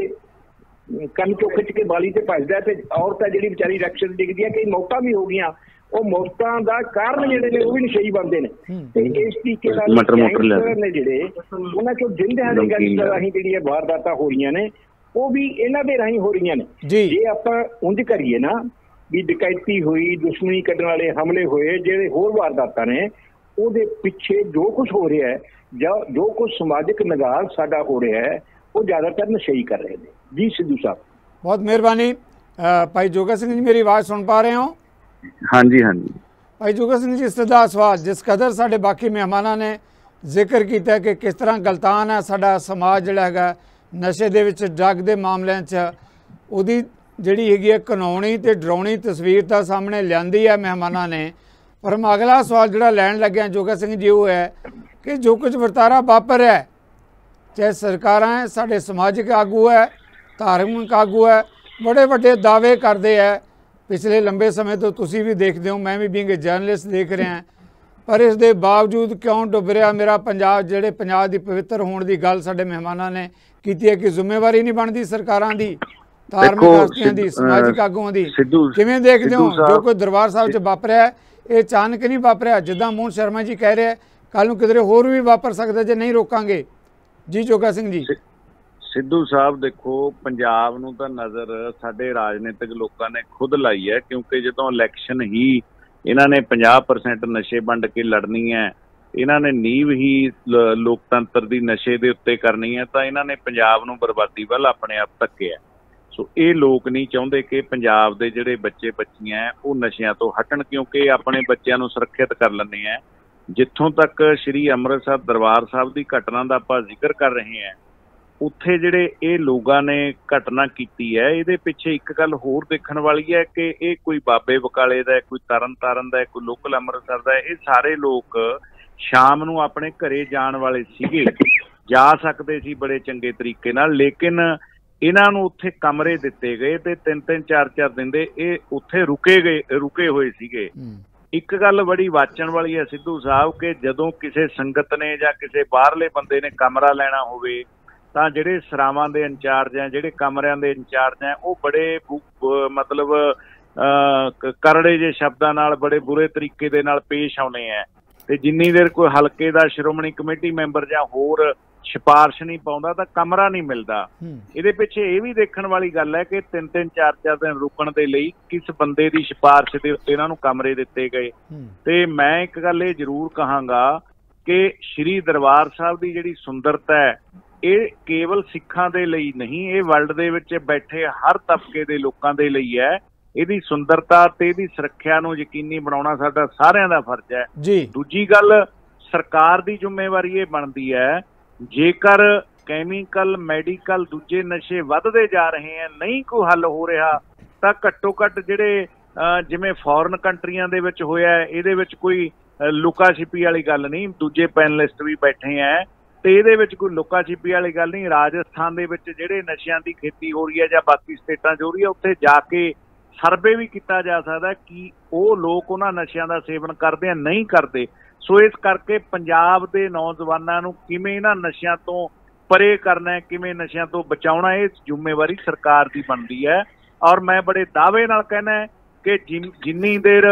ਕੰਨ ਚੋਂ ਖਿੱਚ ਕੇ ਬਾਲੀ ਤੇ ਭੱਜਦਾ ਤੇ ਔਰਤ ਹੈ ਜਿਹੜੀ ਵਿਚਾਰੀ ਰਕਸ਼ਕ ਡਿੱਗਦੀ ਹੈ। ਕਈ ਮੌਤਾਂ ਵੀ ਹੋ ਗਈਆਂ, ਉਹ ਮੌਤਾਂ ਦਾ ਕਾਰਨ ਜਿਹੜੇ ਨੇ ਉਹ ਵੀ ਨਸ਼ਈ ਬਣਦੇ ਨੇ। ਤੇ ਇਸ ਤਰੀਕੇ ਨਾਲ ਨੇ ਜਿਹੜੇ ਉਹਨਾਂ ਚੋਂ ਜਿੰਦ ਦੀ ਗੱਲ ਰਾਹੀਂ ਜਿਹੜੀ ਵਾਰਦਾਤਾਂ ਹੋ ਰਹੀਆਂ ਨੇ ਉਹ ਵੀ ਇਹਨਾਂ ਦੇ ਰਾਹੀਂ ਹੋ ਰਹੀਆਂ ਨੇ। ਜੇ ਆਪਾਂ ਉਂਝ ਕਰੀਏ ਨਾ ਵੀ ਡਕੈਤੀ ਹੋਈ, ਦੁਸ਼ਮਣੀ ਕੱਢਣ ਵਾਲੇ ਹਮਲੇ ਹੋਏ, ਜਿਹੜੇ ਹੋਰ ਵਾਰਦਾਤਾਂ ਨੇ ਉਹਦੇ ਪਿੱਛੇ ਜੋ ਕੁਝ ਹੋ ਰਿਹਾ ਹੈ ਜਾਂ ਜੋ ਕੁਝ ਸਮਾਜਿਕ ਨਿਗਾਰ ਸਾਡਾ ਹੋ ਰਿਹਾ ਹੈ ਉਹ ਜ਼ਿਆਦਾਤਰ ਨਸ਼ਈ ਕਰ ਰਹੇ ਨੇ। जी सिद्धू साहब बहुत मेहरबानी। भाई जोगा सिंह जी मेरी आवाज़ सुन पा रहे हो? हाँ जी हाँ जी भाई जोगा सिंह जी, इब्तदा सवाल जिस कदर साढ़े बाकी मेहमानों ने जिक्र किया कि किस तरह गलतान है साडा समाज जिहड़ा हैगा नशे दे विच ड्रग दे मामलों च उहदी जिहड़ी हैगी है घिनौनी ते डराउनी तस्वीर तां सामने लिआंदी है मेहमानों ने। पर मैं अगला सवाल जिहड़ा लैण लग्या जोगा सिंह जी वो है कि जो कुछ वरतारा वापर है, चाहे सरकारां है, साडे समाजिक आगू है, धार्मिक आगू है, बड़े बड़े दावे करते हैं। पिछले लंबे समय तो तुसी भी देखते हो, मैं भी बीइंग जर्नलिस्ट देख रहे हैं। पर इस दे बावजूद क्यों डुब रहा मेरा पंजाब? जिहड़े पंजाब की पवित्र होने की गल साडे मेहमानां ने की है कि जिम्मेवारी नहीं बनती सरकारां दी, धार्मिक हस्तियां दी, समाजिक आगूआं दी। किवें देखदे हो जो कोई दरबार साहब च वापरिया ये अचानक नहीं वापरिया? जिद्दां मोहन शर्मा जी कह रहे हैं कल नूं किधरे होर भी वापर सकदा जे नहीं रोकांगे। जी जोगा सिंह जी। सिद्धू साहब देखो, पंजाब नूं तां नज़र साडे राजनीतिक लोकां ने खुद लाई है, क्योंकि जदों इलैक्शन ही इन्हां ने पचास परसेंट नशे वंड के लड़नी है, इन्हां ने नीव ही लोकतंत्र दी नशे दे उत्ते करनी है, तां इन्हां ने पंजाब नूं बर्बादी वल अपने आप धक्किया। सो ये लोग नहीं चाहुंदे कि पंजाब दे जिहड़े बच्चे बच्चियां है वो नशियां तो हटण, क्योंकि अपने बच्चों नूं सुरक्षित कर लैंदे हैं। जिथों तक श्री अमृतसर दरबार साहब की घटना का आपां जिक्र कर रहे हैं, उत्थे जिहड़े ये लोगों ने घटना की है, ये पिछे एक गल होर देखण वाली है कि ये कोई बाबे बकाले दा, कोई तरन तारण दा, कोई लोकल अमृतसर दा, ये सारे लोग शाम नूं अपने घरे जाण वाले सीगे, जा सकते सी बड़े चंगे तरीके नाल, लेकिन इन्हां नूं उत्थे कमरे दिते गए ते तीन तीन चार चार दिन दे ये उत्थे रुके गए रुके होए सीगे। एक गल बड़ी वाचण वाली है सिद्धू साहब कि जदों किसी संगत ने जां किसी बाहरले बंदे ने कमरा लैना होवे ਤਾਂ ਜਿਹੜੇ ਸਰਾਵਾਂ ਦੇ ਇੰਚਾਰਜ ਹੈ, ਜਿਹੜੇ ਕਮਰਿਆਂ ਦੇ ਇੰਚਾਰਜ ਹੈ, ਉਹ ਬੜੇ ਮਤਲਬ ਕਰੜੇ ਜਿਹੇ ਸ਼ਬਦਾਂ ਨਾਲ ਬੜੇ ਬੁਰੇ ਤਰੀਕੇ ਦੇ ਨਾਲ ਪੇਸ਼ ਆਉਣੇ ਹੈ। ਤੇ ਜਿੰਨੀ ਦੇਰ ਕੋਈ ਹਲਕੇ ਦਾ ਸ਼੍ਰੋਮਣੀ ਕਮੇਟੀ ਮੈਂਬਰ ਜਾਂ ਹੋਰ ਸਿਫਾਰਿਸ਼ ਨਹੀਂ ਪਾਉਂਦਾ ਤਾਂ ਕਮਰਾ ਨਹੀਂ ਮਿਲਦਾ। ਇਹਦੇ ਪਿੱਛੇ ਇਹ ਵੀ ਦੇਖਣ ਵਾਲੀ ਗੱਲ ਹੈ ਕਿ ਤਿੰਨ ਤਿੰਨ ਚਾਰ ਚਾਰ ਦਿਨ ਰੁਕਣ ਦੇ ਲਈ ਕਿਸ ਬੰਦੇ ਦੀ ਸਿਫਾਰਿਸ਼ ਦੇ ਉੱਤੇ ਇਹਨਾਂ ਨੂੰ ਕਮਰੇ ਦਿੱਤੇ ਗਏ। ਤੇ ਮੈਂ ਇੱਕ ਗੱਲ ਇਹ ਜ਼ਰੂਰ ਕਹਾਂਗਾ ਕਿ ਸ਼੍ਰੀ ਦਰਬਾਰ ਸਾਹਿਬ ਦੀ ਜਿਹੜੀ ਸੁੰਦਰਤਾ ਹੈ ਇਹ ਕੇਵਲ ਸਿੱਖਾਂ ਦੇ ਲਈ ਨਹੀਂ, ਇਹ ਵਰਲਡ ਦੇ ਵਿੱਚ ਬੈਠੇ ਹਰ ਤਬਕੇ ਦੇ ਲੋਕਾਂ ਦੇ ਲਈ ਹੈ। ਇਹਦੀ ਸੁੰਦਰਤਾ ਤੇ ਇਹਦੀ ਸੁਰੱਖਿਆ ਨੂੰ ਯਕੀਨੀ ਬਣਾਉਣਾ ਸਾਡਾ ਸਾਰਿਆਂ ਦਾ ਫਰਜ਼ ਹੈ। ਦੂਜੀ ਗੱਲ, ਸਰਕਾਰ ਦੀ ਜ਼ਿੰਮੇਵਾਰੀ ਇਹ ਬਣਦੀ ਹੈ, ਜੇਕਰ ਕੈਮੀਕਲ ਮੈਡੀਕਲ ਦੂਜੇ ਨਸ਼ੇ ਵੱਧਦੇ ਜਾ ਰਹੇ ਹਨ, ਨਹੀਂ ਕੋਈ ਹੱਲ ਹੋ ਰਿਹਾ, ਤਾਂ ਘੱਟੋ ਘੱਟ ਜਿਹੜੇ ਜਿਵੇਂ ਫੋਰਨ ਕੰਟਰੀਆਂ ਦੇ ਵਿੱਚ ਹੋਇਆ, ਇਹਦੇ ਵਿੱਚ ਕੋਈ ਲੁਕਾ ਛਿਪੀ ਵਾਲੀ ਗੱਲ ਨਹੀਂ, ਦੂਜੇ ਪੈਨਲਿਸਟ ਵੀ ਬੈਠੇ ਹੈ ਤੇ ਇਹਦੇ ਵਿੱਚ ਕੋਈ ਲੁਕਾ ਛਿਪੀ ਵਾਲੀ ਗੱਲ ਨਹੀਂ। ਰਾਜਸਥਾਨ ਦੇ ਵਿੱਚ ਜਿਹੜੇ ਨਸ਼ਿਆਂ ਦੀ ਖੇਤੀ ਹੋ ਰਹੀ ਹੈ ਜਾਂ ਬਾਕੀ ਸਟੇਟਾਂ 'ਚ ਹੋ ਰਹੀ ਹੈ, ਉੱਥੇ ਜਾ ਕੇ ਸਰਵੇ ਵੀ ਕੀਤਾ ਜਾ ਸਕਦਾ ਕਿ ਉਹ ਲੋਕ ਉਹਨਾਂ ਨਸ਼ਿਆਂ ਦਾ ਸੇਵਨ ਕਰਦੇ ਆ ਨਹੀਂ ਕਰਦੇ। ਸੋ ਇਸ ਕਰਕੇ ਪੰਜਾਬ ਦੇ ਨੌਜਵਾਨਾਂ ਨੂੰ ਕਿਵੇਂ ਇਹਨਾਂ ਨਸ਼ਿਆਂ ਤੋਂ ਪਰੇ ਕਰਨਾ, ਕਿਵੇਂ ਨਸ਼ਿਆਂ ਤੋਂ ਬਚਾਉਣਾ, ਇਹ ਜ਼ਿੰਮੇਵਾਰੀ ਸਰਕਾਰ ਦੀ ਬਣਦੀ ਹੈ। ਔਰ ਮੈਂ ਬੜੇ ਦਾਅਵੇ ਨਾਲ ਕਹਿਣਾ ਕਿ ਜਿੰਨੀ ਦੇਰ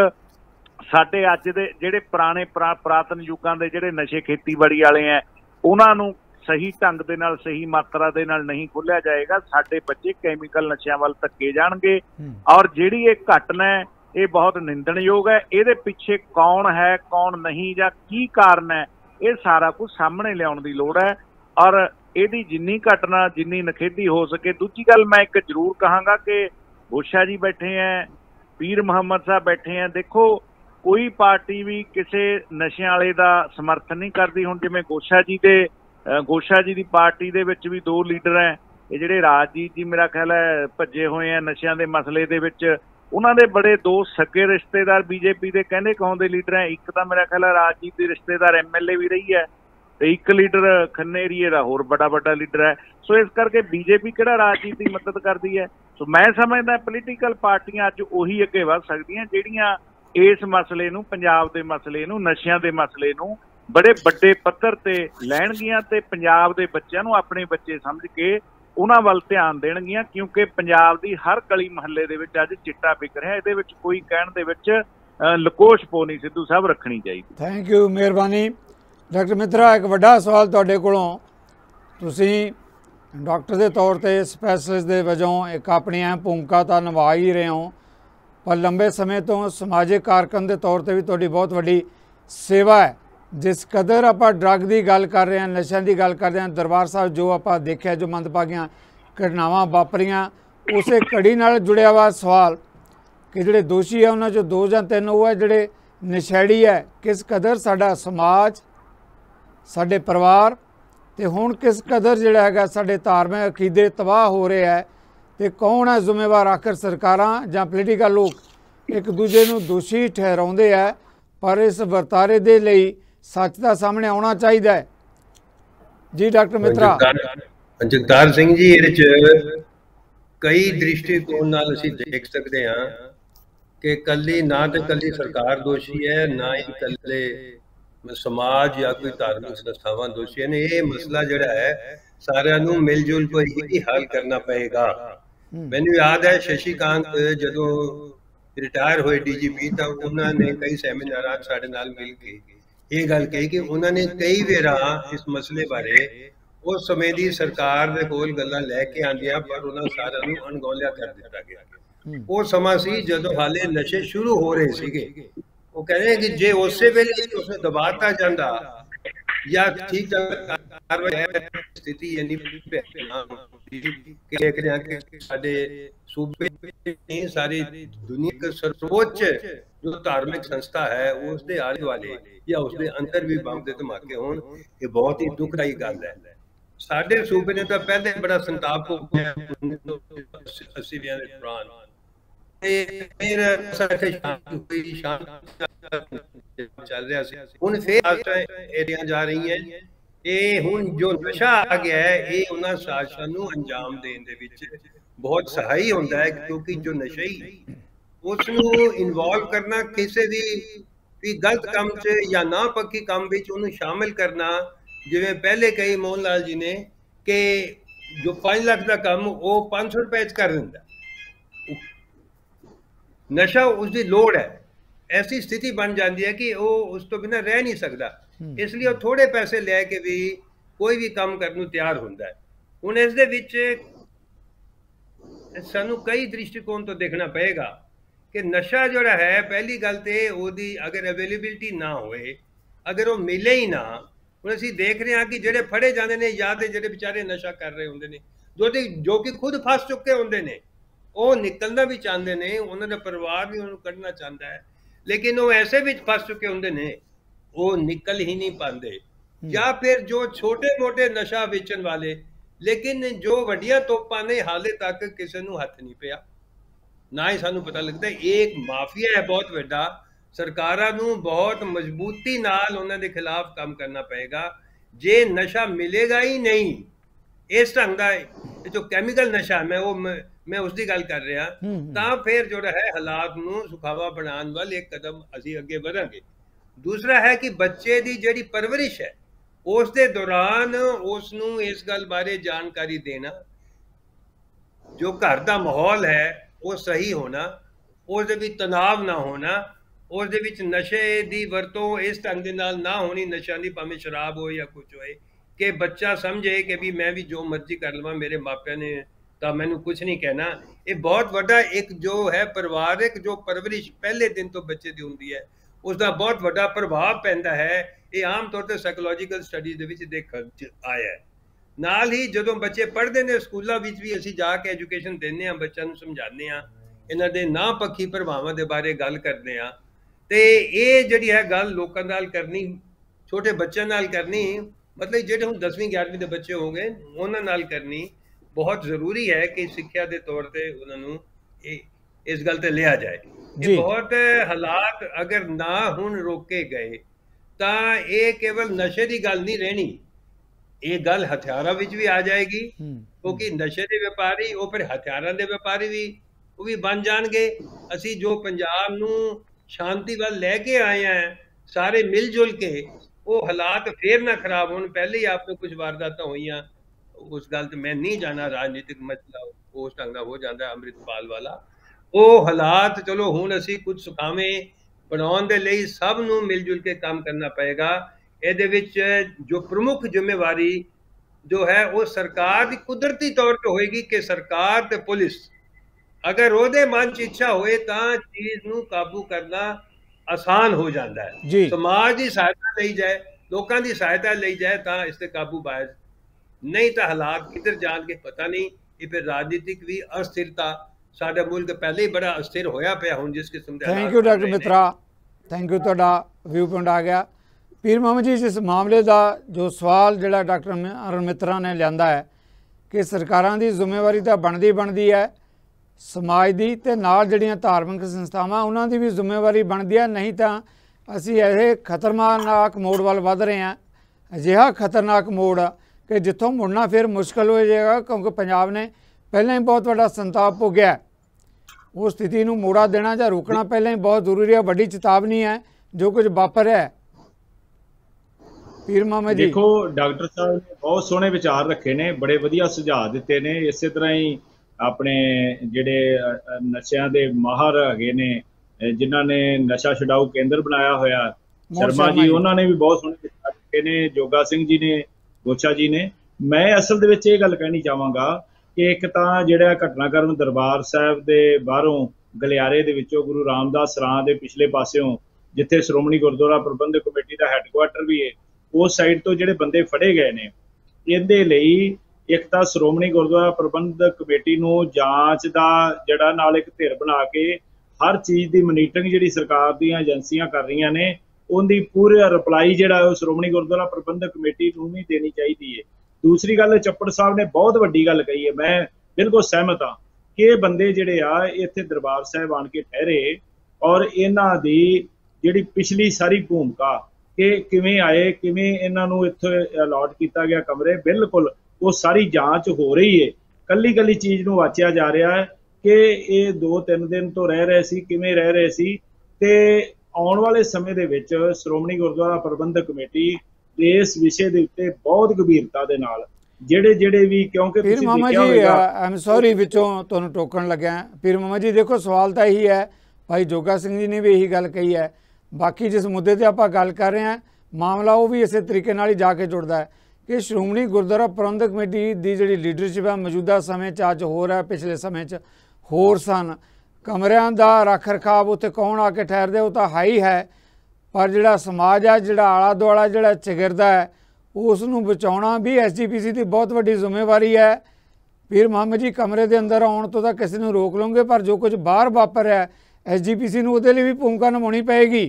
ਸਾਡੇ ਅੱਜ ਦੇ ਜਿਹੜੇ ਪੁਰਾਣੇ ਪੁਰਾਤਨ ਯੁੱਗਾਂ ਦੇ ਜਿਹੜੇ ਨਸ਼ੇ ਖੇਤੀਬਾੜੀ ਵਾਲੇ ਹੈ ਉਹਨਾਂ ਨੂੰ ਸਹੀ ਢੰਗ ਦੇ ਨਾਲ ਸਹੀ ਮਾਤਰਾ ਦੇ ਨਾਲ ਨਹੀਂ ਖੋਲ੍ਹਿਆ ਜਾਏਗਾ, ਸਾਡੇ ਬੱਚੇ ਕੈਮੀਕਲ ਨਸ਼ਿਆਂ ਵੱਲ ਧੱਕੇ ਜਾਣਗੇ। ਔਰ ਜਿਹੜੀ ਇਹ ਘਟਨਾ ਹੈ ਇਹ ਬਹੁਤ ਨਿੰਦਣਯੋਗ ਹੈ। ਇਹਦੇ ਪਿੱਛੇ ਕੌਣ ਹੈ ਕੌਣ ਨਹੀਂ ਜਾਂ ਕੀ ਕਾਰਨ ਹੈ, ਇਹ ਸਾਰਾ ਕੁਝ ਸਾਹਮਣੇ ਲਿਆਉਣ ਦੀ ਲੋੜ ਹੈ। ਔਰ ਇਹਦੀ ਜਿੰਨੀ ਘਟਨਾ ਜਿੰਨੀ ਨਖੇਦੀ ਹੋ ਸਕੇ। ਦੂਜੀ ਗੱਲ ਮੈਂ ਇੱਕ ਜ਼ਰੂਰ ਕਹਾਂਗਾ ਕਿ ਗੋਸ਼ਾ ਜੀ ਬੈਠੇ ਹੈ, ਪੀਰ ਮੁਹੰਮਦ ਸਾਹਿਬ ਬੈਠੇ ਹੈ, ਦੇਖੋ ਕੋਈ ਪਾਰਟੀ ਵੀ ਕਿਸੇ ਨਸ਼ਿਆਂ ਵਾਲੇ ਦਾ ਸਮਰਥਨ ਨਹੀਂ ਕਰਦੀ। ਹੁਣ ਜਿਵੇਂ ਗੋਸ਼ਾ ਜੀ ਦੇ ਗੋਸ਼ਾ ਜੀ ਦੀ ਪਾਰਟੀ ਦੇ ਵਿੱਚ ਵੀ ਦੋ ਲੀਡਰ ਹੈ, ਇਹ ਜਿਹੜੇ ਰਾਜਜੀਤ ਜੀ ਮੇਰਾ ਖਿਆਲ ਹੈ ਭੱਜੇ ਹੋਏ ਆ ਨਸ਼ਿਆਂ ਦੇ ਮਸਲੇ ਦੇ ਵਿੱਚ, ਉਹਨਾਂ ਦੇ ਬੜੇ ਦੋ ਸਕੇ ਰਿਸ਼ਤੇਦਾਰ ਬੀਜੇਪੀ ਦੇ ਕਹਿੰਦੇ ਕਹਾਉਂਦੇ ਲੀਡਰ ਹੈ। ਇੱਕ ਤਾਂ ਮੇਰਾ ਖਿਆਲ ਹੈ ਰਾਜਜੀਤ ਦੀ ਰਿਸ਼ਤੇਦਾਰ ਐਮ ਐਲ ਏ ਵੀ ਰਹੀ ਹੈ ਤੇ ਇੱਕ ਲੀਡਰ ਖੰਨੇ ਏਰੀਏ ਦਾ ਹੋਰ ਬੜਾ ਵੱਡਾ ਲੀਡਰ ਹੈ। ਸੋ ਇਸ ਕਰਕੇ ਬੀਜੇਪੀ ਕਿਹੜਾ ਰਾਜਜੀਤ ਦੀ ਮਦਦ ਕਰਦੀ ਹੈ। ਸੋ ਮੈਂ ਸਮਝਦਾ ਪੋਲੀਟੀਕਲ ਪਾਰਟੀਆਂ ਅੱਜ ਉਹੀ ਅੱਗੇ ਵੱਧ ਸਕਦੀਆਂ ਜਿਹੜੀਆਂ ਇਸ ਮਸਲੇ ਨੂੰ, ਪੰਜਾਬ ਦੇ ਮਸਲੇ ਨੂੰ, ਨਸ਼ਿਆਂ ਦੇ ਮਸਲੇ ਨੂੰ ਬੜੇ ਵੱਡੇ ਪੱਧਰ ਤੇ ਲੈਣਗੀਆਂ ਤੇ ਪੰਜਾਬ ਦੇ ਬੱਚਿਆਂ ਨੂੰ ਆਪਣੇ ਬੱਚੇ ਸਮਝ ਕੇ ਉਹਨਾਂ ਵੱਲ ਧਿਆਨ ਦੇਣਗੀਆਂ, ਕਿਉਂਕਿ ਪੰਜਾਬ ਦੀ ਹਰ ਗਲੀ ਮਹੱਲੇ ਦੇ ਵਿੱਚ ਅੱਜ ਚਿੱਟਾ ਵਿਕ ਰਿਹਾ। ਇਹਦੇ ਵਿੱਚ ਕੋਈ ਕਹਿਣ ਦੇ ਵਿੱਚ ਲਕੋਸ਼ ਪੋ ਨਹੀਂ ਸਿੱਧੂ ਸਾਹਿਬ ਰੱਖਣੀ ਚਾਹੀਦੀ। ਥੈਂਕ ਯੂ, ਮਿਹਰਬਾਨੀ। ਡਾਕਟਰ ਮਿੱਤਰਾ, ਇੱਕ ਵੱਡਾ ਸਵਾਲ ਤੁਹਾਡੇ ਕੋਲੋਂ, ਤੁਸੀਂ ਡਾਕਟਰ ਦੇ ਤੌਰ ਤੇ ਸਪੈਸ਼ਲਿਸਟ ਦੇ ਵਜੋਂ ਇੱਕ ਆਪਣੀ ਅਹਿਮ ਭੂਮਿਕਾ ਤਾਂ ਨਿਭਾ ਹੀ ਰਹੇ ਹੋ, ਪਰ ਲੰਬੇ ਸਮੇਂ ਤੋਂ ਸਮਾਜਿਕ ਕਾਰਕੁਨ ਦੇ ਤੌਰ ਤੇ ਵੀ ਤੁਹਾਡੀ ਬਹੁਤ ਵੱਡੀ ਸੇਵਾ ਹੈ। ਜਿਸ ਕਦਰ ਆਪਾਂ ਡਰੱਗ ਦੀ ਗੱਲ ਕਰ ਰਹੇ ਹਾਂ, ਨਸ਼ਿਆਂ ਦੀ ਗੱਲ ਕਰਦੇ ਹਾਂ, ਦਰਬਾਰ ਸਾਹਿਬ ਜੋ ਆਪਾਂ ਦੇਖਿਆ, ਜੋ ਮੰਦਭਾਗੀਆਂ ਘਟਨਾਵਾਂ ਵਾਪਰੀਆਂ, ਉਸੇ ਕੜੀ ਨਾਲ ਜੁੜਿਆ ਵਾ ਸਵਾਲ ਕਿ ਜਿਹੜੇ ਦੋਸ਼ੀ ਹੈ ਉਹਨਾਂ 'ਚੋਂ ਦੋ ਜਾਂ ਤਿੰਨ ਉਹ ਹੈ ਜਿਹੜੇ ਨਸ਼ੇੜੀ ਹੈ। ਕਿਸ ਕਦਰ ਸਾਡਾ ਸਮਾਜ, ਸਾਡੇ ਪਰਿਵਾਰ ਤੇ ਹੁਣ ਕਿਸ ਕਦਰ ਜਿਹੜਾ ਹੈਗਾ ਸਾਡੇ ਧਾਰਮਿਕ ਅਕੀਦੇ ਤਬਾਹ ਹੋ ਰਹੇ ਹੈ, ਤੇ ਕੌਣ ਹੈ ਜ਼ਿੰਮੇਵਾਰ? ਆਖਰ ਸਰਕਾਰਾਂ ਜਾਂ ਪੋਲੀਟੀਕਲ ਲੋਕ ਇੱਕ ਦੂਜੇ ਨੂੰ ਦੋਸ਼ੀ ਠਹਿਰਾਉਂਦੇ ਹੈ, ਪਰ ਇਸ ਵਰਤਾਰੇ ਦੇ ਲਈ ਸੱਚ ਦਾ ਸਾਹਮਣੇ ਆਉਣਾ ਚਾਹੀਦਾ ਹੈ। ਜੀ ਡਾਕਟਰ ਮਿੱਤਰਾ। ਜਗਤਾਰ ਸਿੰਘ ਜੀ, ਇਹਦੇ 'ਚ ਕਈ ਦ੍ਰਿਸ਼ਟੀਕੋਣ ਨਾਲ ਅਸੀਂ ਦੇਖ ਸਕਦੇ ਹਾਂ ਕਿ ਕੱਲੀ ਨਾ ਤਾਂ ਕੱਲੀ ਸਰਕਾਰ ਦੋਸ਼ੀ ਹੈ, ਨਾ ਹੀ ਕੱਲੇ ਸਮਾਜ ਜਾਂ ਕੋਈ ਧਾਰਮਿਕ ਸੰਸਥਾਵਾਂ ਦੋਸ਼ੀ ਨੇ। ਇਹ ਮਸਲਾ ਜਿਹੜਾ ਹੈ ਸਾਰਿਆਂ ਨੂੰ ਮਿਲ ਜੁਲ ਕੇ ਹੀ ਹੱਲ ਕਰਨਾ ਪਏਗਾ। ਮੈਨੂੰ ਯਾਦ ਹੈ ਸ਼ਸ਼ੀਕਾਂਤ ਜਦੋਂ ਰਿਟਾਇਰ ਹੋਏ ਡੀ ਜੀ ਪੀ ਤਾਂ ਉਹਨਾਂ ਨੇ ਕਈ ਸੈਮੀਨਾਰਾਂ ਸਾਡੇ ਨਾਲ ਮਿਲ ਕੇ ਇਹ ਗੱਲ ਕਹੀ ਕਿ ਉਹਨਾਂ ਨੇ ਕਈ ਵਾਰ ਇਸ ਮਸਲੇ ਬਾਰੇ ਉਸ ਸਮੇਂ ਦੀ ਸਰਕਾਰ ਦੇ ਕੋਲ ਗੱਲਾਂ ਲੈ ਕੇ ਆਂਦੀਆਂ, ਪਰ ਉਹਨਾਂ ਸਾਰਿਆਂ ਨੂੰ ਅਣਗੌਲਿਆ ਕਰ ਦਿੱਤਾ ਗਿਆ। ਉਹ ਸਮਾਂ ਸੀ ਜਦੋਂ ਹਾਲੇ ਨਸ਼ੇ ਸ਼ੁਰੂ ਹੋ ਰਹੇ ਸੀਗੇ। ਉਹ ਕਹਿੰਦੇ ਕਿ ਜੇ ਉਸੇ ਵੇਲੇ ਉਸਨੂੰ ਦਬਾਤਾ ਜਾਂਦਾ ਜਾਂ ਠੀਕ ਸਥਿਤੀ ਇੰਨੀ ਦੇਖ ਰਿਹਾ ਕਿ ਸਾਡੇ ਸੂਬੇ ਨੇ ਸਾਰੀ ਦੁਨੀਆ ਦੀ ਸਰਵੋੱਚ ਜੋ ਧਾਰਮਿਕ ਸੰਸਥਾ ਹੈ ਉਸ ਦੇ ਆਲੇ ਦੁਆਲੇ ਜਾਂ ਉਸ ਦੇ ਅੰਦਰ ਵੀ ਬੰਬ ਦੇ ਧਮਾਕੇ ਹੋਣ, ਇਹ ਬਹੁਤ ਹੀ ਦੁਖਦਾਈ ਗੱਲ ਹੈ। ਸਾਡੇ ਸੂਬੇ ਨੇ ਤਾਂ ਪਹਿਲੇ ਬੜਾ ਸੰਤਾਪ ਭੋਗਿਆ ਅੱਸੀ ਦੇ ਦੌਰਾਨ, ਤੇ ਫਿਰ ਸ਼ਾਂਤੀ ਚੱਲ ਰਿਹਾ ਸੀ। ਹੁਣ ਫਿਰ ਏਰੀਆਂ ਜਾ ਰਹੀਆਂ। ਇਹ ਹੁਣ ਜੋ ਨਸ਼ਾ ਆ ਗਿਆ ਹੈ ਇਹ ਉਹਨਾਂ ਸਾਜ਼ਿਸ਼ਾਂ ਨੂੰ ਅੰਜਾਮ ਦੇਣ ਦੇ ਵਿੱਚ ਬਹੁਤ ਸਹਾਈ ਹੁੰਦਾ ਹੈ, ਕਿਉਂਕਿ ਜੋ ਨਸ਼ਈ ਉਸ ਨੂੰ ਇਨਵੋਲਵ ਕਰਨਾ ਕਿਸੇ ਵੀ ਵੀ ਗਲਤ ਕੰਮ 'ਚ ਜਾਂ ਨਾ ਪੱਕੀ ਕੰਮ ਵਿੱਚ ਉਹਨੂੰ ਸ਼ਾਮਿਲ ਕਰਨਾ, ਜਿਵੇਂ ਪਹਿਲੇ ਕਹੀ ਮੋਹਨ ਲਾਲ ਜੀ ਨੇ ਕਿ ਜੋ ਪੰਜ ਲੱਖ ਦਾ ਕੰਮ ਉਹ ਪੰਜ ਸੌ ਰੁਪਏ 'ਚ ਕਰ ਦਿੰਦਾ। ਨਸ਼ਾ ਉਸਦੀ ਲੋੜ ਹੈ, ਐਸੀ ਸਥਿਤੀ ਬਣ ਜਾਂਦੀ ਹੈ ਕਿ ਉਹ ਉਸ ਤੋਂ ਬਿਨਾਂ ਰਹਿ ਨਹੀਂ ਸਕਦਾ, ਇਸ ਲਈ ਉਹ ਥੋੜੇ ਪੈਸੇ ਲੈ ਕੇ ਵੀ ਕੋਈ ਵੀ ਕੰਮ ਕਰਨ ਨੂੰ ਤਿਆਰ ਹੁੰਦਾ ਹੈ। ਹੁਣ ਇਸ ਦੇ ਵਿੱਚ ਸਾਨੂੰ ਕਈ ਦ੍ਰਿਸ਼ਟੀਕੋਣ ਤੋਂ ਦੇਖਣਾ ਪਏਗਾ ਕਿ ਨਸ਼ਾ ਜਿਹੜਾ ਹੈ, ਪਹਿਲੀ ਗੱਲ ਤੇ ਉਹਦੀ ਅਗਰ ਅਵੇਲੇਬਿਲਿਟੀ ਨਾ ਹੋਏ, ਅਗਰ ਉਹ ਮਿਲੇ ਹੀ ਨਾ। ਹੁਣ ਅਸੀਂ ਦੇਖ ਰਹੇ ਹਾਂ ਕਿ ਜਿਹੜੇ ਫੜੇ ਜਾਂਦੇ ਨੇ ਜਾਂ ਤੇ ਜਿਹੜੇ ਵਿਚਾਰੇ ਨਸ਼ਾ ਕਰ ਰਹੇ ਹੁੰਦੇ ਨੇ, ਜੋ ਜੋ ਕਿ ਖੁਦ ਫਸ ਚੁੱਕੇ ਹੁੰਦੇ ਨੇ, ਉਹ ਨਿਕਲਣਾ ਵੀ ਚਾਹੁੰਦੇ ਨੇ, ਉਹਨਾਂ ਦਾ ਪਰਿਵਾਰ ਵੀ ਉਹਨੂੰ ਕੱਢਣਾ ਚਾਹੁੰਦਾ ਹੈ, ਲੇਕਿਨ ਉਹ ਐਸੇ ਵਿੱਚ ਫਸ ਚੁੱਕੇ ਹੁੰਦੇ ਨੇ ਉਹ ਨਿਕਲ ਹੀ ਨਹੀਂ ਪਾਉਂਦੇ। ਜਾਂ ਫਿਰ ਜੋ ਛੋਟੇ ਮੋਟੇ ਨਸ਼ਾ ਵੇਚਣ ਵਾਲੇ, ਲੇਕਿਨ ਜੋ ਵੱਡੀਆਂ ਤੋਪਾਂ ਨੇ ਹਾਲੇ ਤੱਕ ਕਿਸੇ ਨੂੰ ਹੱਥ ਨਹੀਂ ਪਿਆ, ਨਾ ਹੀ ਸਾਨੂੰ ਪਤਾ ਲੱਗਦਾ। ਇਹ ਇੱਕ ਮਾਫੀਆ ਹੈ ਬਹੁਤ ਵੱਡਾ। ਸਰਕਾਰਾਂ ਨੂੰ ਬਹੁਤ ਮਜ਼ਬੂਤੀ ਨਾਲ ਉਹਨਾਂ ਦੇ ਖਿਲਾਫ ਕੰਮ ਕਰਨਾ ਪਏਗਾ। ਜੇ ਨਸ਼ਾ ਮਿਲੇਗਾ ਹੀ ਨਹੀਂ ਇਸ ਢੰਗ ਦਾ, ਜੋ ਕੈਮੀਕਲ ਨਸ਼ਾ ਮੈਂ ਉਹ ਮੈਂ ਉਸ ਦੀ ਗੱਲ ਕਰ ਰਿਹਾ, ਤਾਂ ਫਿਰ ਜਿਹੜਾ ਹੈ ਹਾਲਾਤ ਨੂੰ ਸੁਖਾਵਾ ਬਣਾਉਣ ਵੱਲ ਇੱਕ ਕਦਮ ਅਸੀਂ ਅੱਗੇ ਵਧਾਂਗੇ। ਦੂਸਰਾ ਹੈ ਕਿ ਬੱਚੇ ਦੀ ਜਿਹੜੀ ਪਰਵਰਿਸ਼ ਹੈ ਉਸ ਦੇ ਦੌਰਾਨ ਉਸ ਨੂੰ ਇਸ ਗੱਲ ਬਾਰੇ ਜਾਣਕਾਰੀ ਦੇਣਾ, ਜੋ ਘਰ ਦਾ ਮਾਹੌਲ ਹੈ ਉਹ ਸਹੀ ਹੋਣਾ, ਉਸ ਦੇ ਵਿੱਚ ਤਣਾਅ ਨਾ ਹੋਣਾ, ਉਸ ਦੇ ਵਿੱਚ ਨਸ਼ੇ ਦੀ ਵਰਤੋਂ ਇਸ ਢੰਗ ਦੇ ਨਾਲ ਨਾ ਹੋਣੀ, ਨਸ਼ਾ ਦੀ ਭਾਵੇਂ ਸ਼ਰਾਬ ਹੋਏ ਜਾਂ ਕੁਝ ਹੋਏ, ਕਿ ਬੱਚਾ ਸਮਝੇ ਕਿ ਵੀ ਮੈਂ ਵੀ ਜੋ ਮਰਜ਼ੀ ਕਰ ਲਵਾਂ, ਮੇਰੇ ਮਾਪਿਆਂ ਨੇ ਤਾਂ ਮੈਨੂੰ ਕੁਝ ਨਹੀਂ ਕਹਿਣਾ। ਇਹ ਬਹੁਤ ਵੱਡਾ ਇੱਕ ਜੋ ਹੈ ਪਰਿਵਾਰਿਕ ਜੋ ਪਰਵਰਿਸ਼ ਪਹਿਲੇ ਦਿਨ ਤੋਂ ਬੱਚੇ ਦੀ ਹੁੰਦੀ ਹੈ, ਉਸ ਦਾ ਬਹੁਤ ਵੱਡਾ ਪ੍ਰਭਾਵ ਪੈਂਦਾ ਹੈ। ਇਹ ਆਮ ਤੌਰ ਤੇ ਸਾਈਕੋਲੋਜੀਕਲ ਸਟੱਡੀਜ਼ ਦੇ ਵਿੱਚ ਦੇਖਣ 'ਚ ਆਇਆ ਹੈ। ਨਾਲ ਹੀ ਜਦੋਂ ਬੱਚੇ ਪੜ੍ਹਦੇ ਨੇ ਸਕੂਲਾਂ ਵਿੱਚ ਵੀ ਅਸੀਂ ਜਾ ਕੇ ਐਜੂਕੇਸ਼ਨ ਦਿੰਦੇ ਹਾਂ, ਬੱਚਿਆਂ ਨੂੰ ਸਮਝਾਉਂਦੇ ਹਾਂ, ਇਹਨਾਂ ਦੇ ਨਾ ਪੱਖੀ ਪ੍ਰਭਾਵਾਂ ਦੇ ਬਾਰੇ ਗੱਲ ਕਰਦੇ ਹਾਂ। ਤੇ ਇਹ ਜਿਹੜੀ ਹੈ ਗੱਲ ਲੋਕਾਂ ਨਾਲ ਕਰਨੀ, ਛੋਟੇ ਬੱਚਿਆਂ ਨਾਲ ਕਰਨੀ, ਮਤਲਬ ਜਿਹੜੇ ਹੁਣ ਦਸਵੀਂ ਗਿਆਰਵੀਂ ਦੇ ਬੱਚੇ ਹੋਣਗੇ ਉਹਨਾਂ ਨਾਲ ਕਰਨੀ ਬਹੁਤ ਜ਼ਰੂਰੀ ਹੈ ਕਿ ਸਿੱਖਿਆ ਦੇ ਤੌਰ ਤੇ ਉਹਨਾਂ ਨੂੰ ਇਹ ਇਸ ਗੱਲ ਤੇ ਲਿਆ ਜਾਏ। ਇਹ ਬਹੁਤ ਹਾਲਾਤ ਅਗਰ ਨਾ ਹੁਣ ਰੋਕੇ ਗਏ ਤਾਂ ਇਹ ਕੇਵਲ ਨਸ਼ੇ ਦੀ ਗੱਲ ਨਹੀਂ ਰਹਿਣੀ, ਇਹ ਗੱਲ ਹਥਿਆਰਾਂ ਵਿੱਚ ਵੀ ਆ ਜਾਏਗੀ, ਕਿਉਂਕਿ ਨਸ਼ੇ ਦੇ ਵਪਾਰੀ ਉਹ ਫਿਰ ਹਥਿਆਰਾਂ ਦੇ ਵਪਾਰੀ ਵੀ ਉਹ ਵੀ ਬਣ ਜਾਣਗੇ। ਅਸੀਂ ਜੋ ਪੰਜਾਬ ਨੂੰ ਸ਼ਾਂਤੀ ਵੱਲ ਲੈ ਕੇ ਆਏ ਹਾਂ ਸਾਰੇ ਮਿਲ ਜੁਲ ਕੇ, ਉਹ ਹਾਲਾਤ ਫੇਰ ਨਾ ਖਰਾਬ ਹੋਣ। ਪਹਿਲੇ ਹੀ ਆਪ ਨੂੰ ਕੁਝ ਵਾਰਦਾਤਾਂ ਹੋਈਆਂ, उस गल ते मैं नहीं जाना, राजनीतिक मसला उस ढंग नाल हो जाता है अमृतपाल वाला। वो हालात चलो हुण असीं कुछ सुखावें बनाउण दे लई सब नूं मिल जुल के काम करना पएगा। ਇਹਦੇ ਵਿੱਚ जो प्रमुख जिम्मेवारी जो है वो सरकार की कुदरती तौर पे होएगी कि सरकार ते पुलिस अगर ਉਹਦੇ ਮਨ 'ਚ ਇੱਛਾ ਹੋਏ ਤਾਂ ਚੀਜ਼ ਨੂੰ ਕਾਬੂ ਕਰਨਾ ਆਸਾਨ ਹੋ ਜਾਂਦਾ ਹੈ। ਸਮਾਜ ਦੀ ਸਹਾਇਤਾ ਲਈ ਜਾਏ, ਲੋਕਾਂ ਦੀ ਸਹਾਇਤਾ ਲਈ ਜਾਏ ਤਾਂ ਇਸ ਤੇ ਕਾਬੂ ਪਾਇਆ, ਨਹੀਂ ਤਾਂ ਹਾਲਾਤ ਕਿੱਧਰ ਜਾਣਗੇ ਪਤਾ ਨਹੀਂ। ਇਹ ਫਿਰ ਰਾਜਨੀਤਿਕ ਵੀ ਅਸਥਿਰਤਾ, ਸਾਡਾ ਮੁਲਕ ਪਹਿਲੇ ਹੀ ਬੜਾ ਅਸਥਿਰ ਹੋਇਆ ਪਿਆ ਹੁਣ ਜਿਸ ਕਿਸਮ ਦੇ। Thank you doctor Mitra, thank you, ਤੁਹਾਡਾ ਵਿਊ ਪੁਆਇੰਟ ਆ ਗਿਆ। पीर मोहम्मद जी, इस मामले का जो सवाल जोड़ा डॉक्टर अरुण मित्रा ने लिया है कि सरकारों की जिम्मेवारी तो बनती बनती है समाज की, तो नाल जिहड़ियां धार्मिक संस्थावां उन्हां दी भी जिम्मेवारी बनती है, नहीं तो असी ऐसे खतरनाक मोड़ वाल वध रहे हैं। अजिहा खतरनाक मोड़ कि जिथों मुड़ना फिर मुश्किल हो जाएगा, क्योंकि पंजाब ने पहले ही बहुत बड़ा संताप भोगिया। उस स्थिति नूं मोड़ा देना या रोकना पहले ही बहुत जरूरी है, वड्डी चेतावनी है जो कुछ वापर है। पीर मोहम्मद जी, देखो डॉक्टर साहब ने बहुत सोहने विचार रखे ने, बड़े वधिया सुझाव दिते ने। इस तरह ही अपने जिहड़े नशियां दे माहर हैगे ने, जिन्हां ने नशा छुड़ाऊ केंद्र बनाया होया, शर्मा जी, उन्होंने भी बहुत सोहने विचार रखे ने, जोगा सिंह जी ने, गोछा जी ने। मैं असल दे विच इह गल कहनी चाहांगा कि एक तां जिहड़ा घटनाक्रम दरबार साहिब दे बाहरों गलियारे दे विचों गुरु रामदास सरां दे पिछले पासियों, जिथे श्रोमणी गुरुद्वारा प्रबंधक कमेटी दा हैडकुआटर भी है, उस साइड तो जिहड़े बंदे फड़े गए ने, इहदे लई एक तां श्रोमणी गुरुद्वारा प्रबंधक कमेटी नूं जांच दा जिहड़ा नाल एक धिर बना के हर चीज़ की मॉनीटरिंग जिहड़ी सरकार दीयां एजेंसियां कर रहीआं ने, उहदी पूरा रिप्लाई जिहड़ा है श्रोमणी गुरुद्वारा प्रबंधक कमेटी नूं भी देनी चाहिदी है। दूसरी गल, चप्पड़ साहब ने बहुत वड्डी गल कही है, मैं बिल्कुल सहमत हाँ कि बंदे जिहड़े आ इत्थे दरबार साहिब आण के ठहरे और इन्हां दी जिहड़ी पिछली सारी भूमिका कि किवें आए, किवें इन्हां नूं इत्थे अलॉट किया गया कमरे, बिल्कुल वो सारी जांच हो रही है। कल्ली कल्ली चीज़ नूं वाचिया जा रहा है कि ये दो तीन दिन तो रह रहे सी, किवें रह रहे सी, ते आउण वाले समय दे विच श्रोमणी गुरुद्वारा प्रबंधक कमेटी इस विषय दे उत्ते बहुत गंभीरता दे नाल ਜਿਹੜੇ ਜਿਹੜੇ ਵੀ, क्योंकि Pir Mohammad ji, I am sorry विचों तुहानूं टोकण लग्या। पीर मोहम्मद जी देखो, सवाल तो यही है, भाई जोगा सिंह जी ने भी यही गल कही है, बाकी जिस मुद्दे ते आपां गल कर रहे हैं मामला वो भी इस तरीके नाल ही जाके जुड़दा है कि श्रोमणी गुरुद्वारा प्रबंधक कमेटी की जिहड़ी लीडरशिप है मौजूदा समय च अज होर है, पिछले समय च होर सन। कमरियां दा रख रखाव उत्ते कौन आके ठहरदे वो तो है ही है, पर जिहड़ा समाज है, जिहड़ा आला दुआला जिहड़ा चिगिरदा है, उस नूं बचाउणा भी एस जी पी सी की बहुत वड्डी जिम्मेवारी है। पीर मोहम्मद जी, कमरे के अंदर आउण तो तां किसी नूं रोक लोगे, पर जो कुछ बाहर वापर है एस जी पी सी नूं उहदे लई भी भूमिका निभाउणी पएगी।